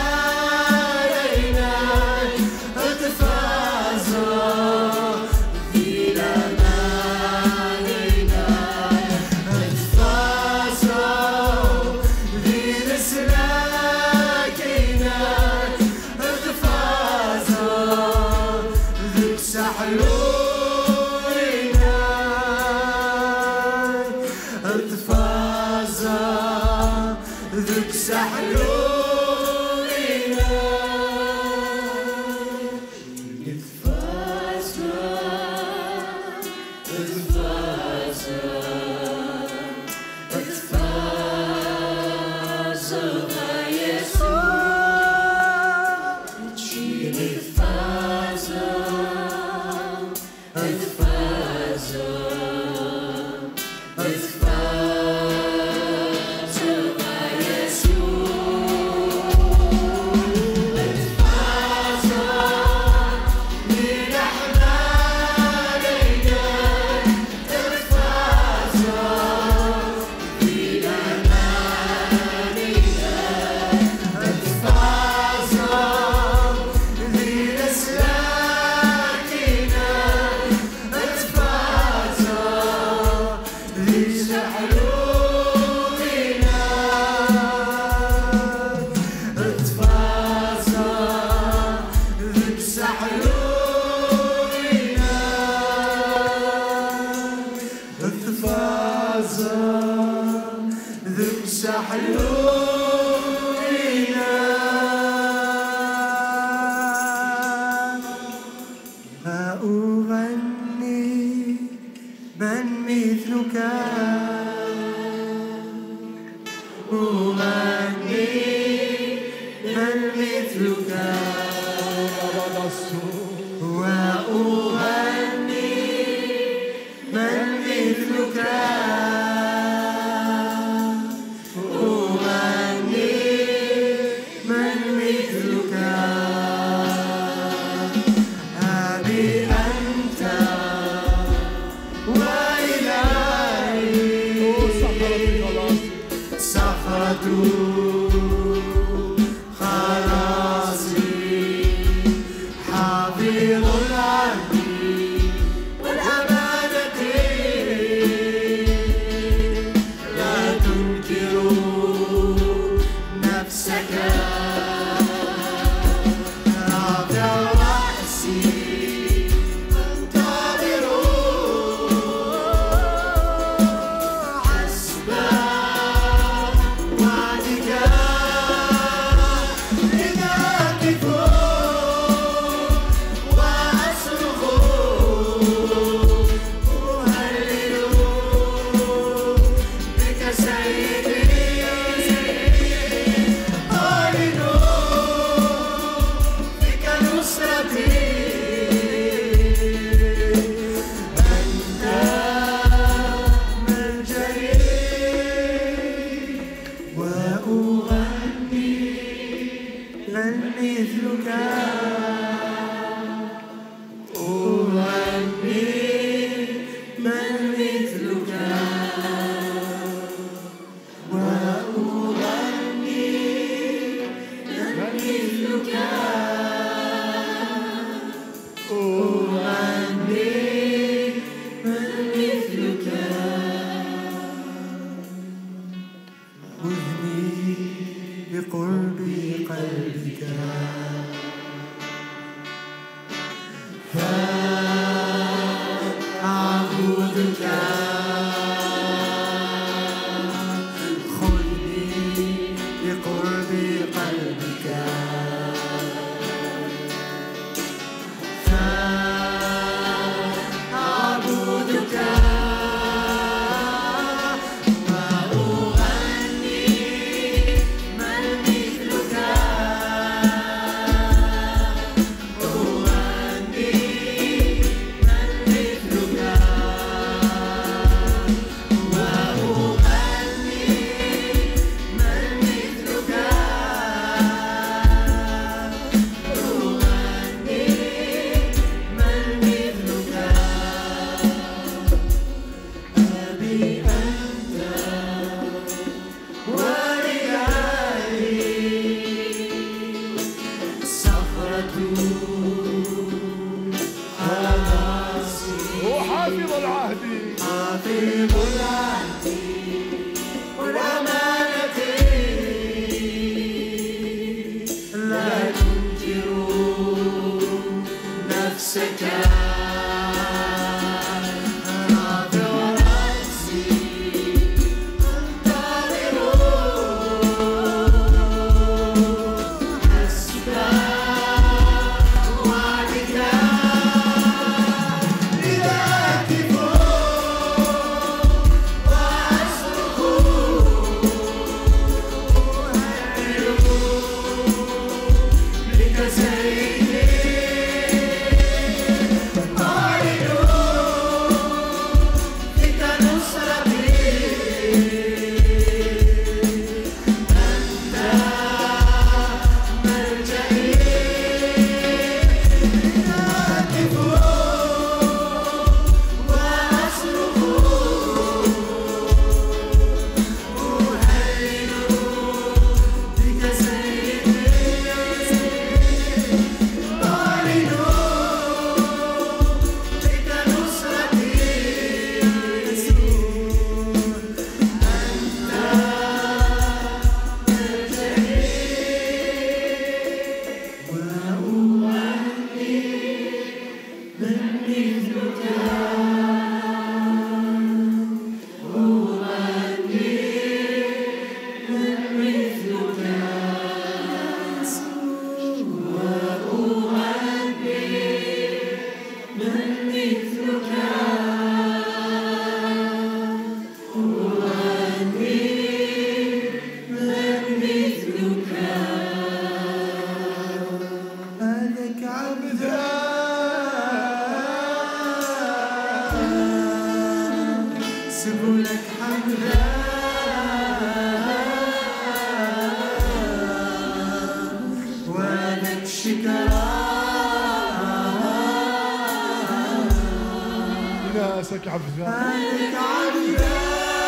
عبدا مالك عبدا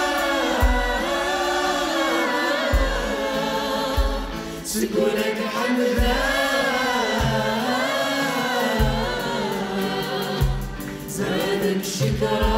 سكونك حمدا زادك شكرا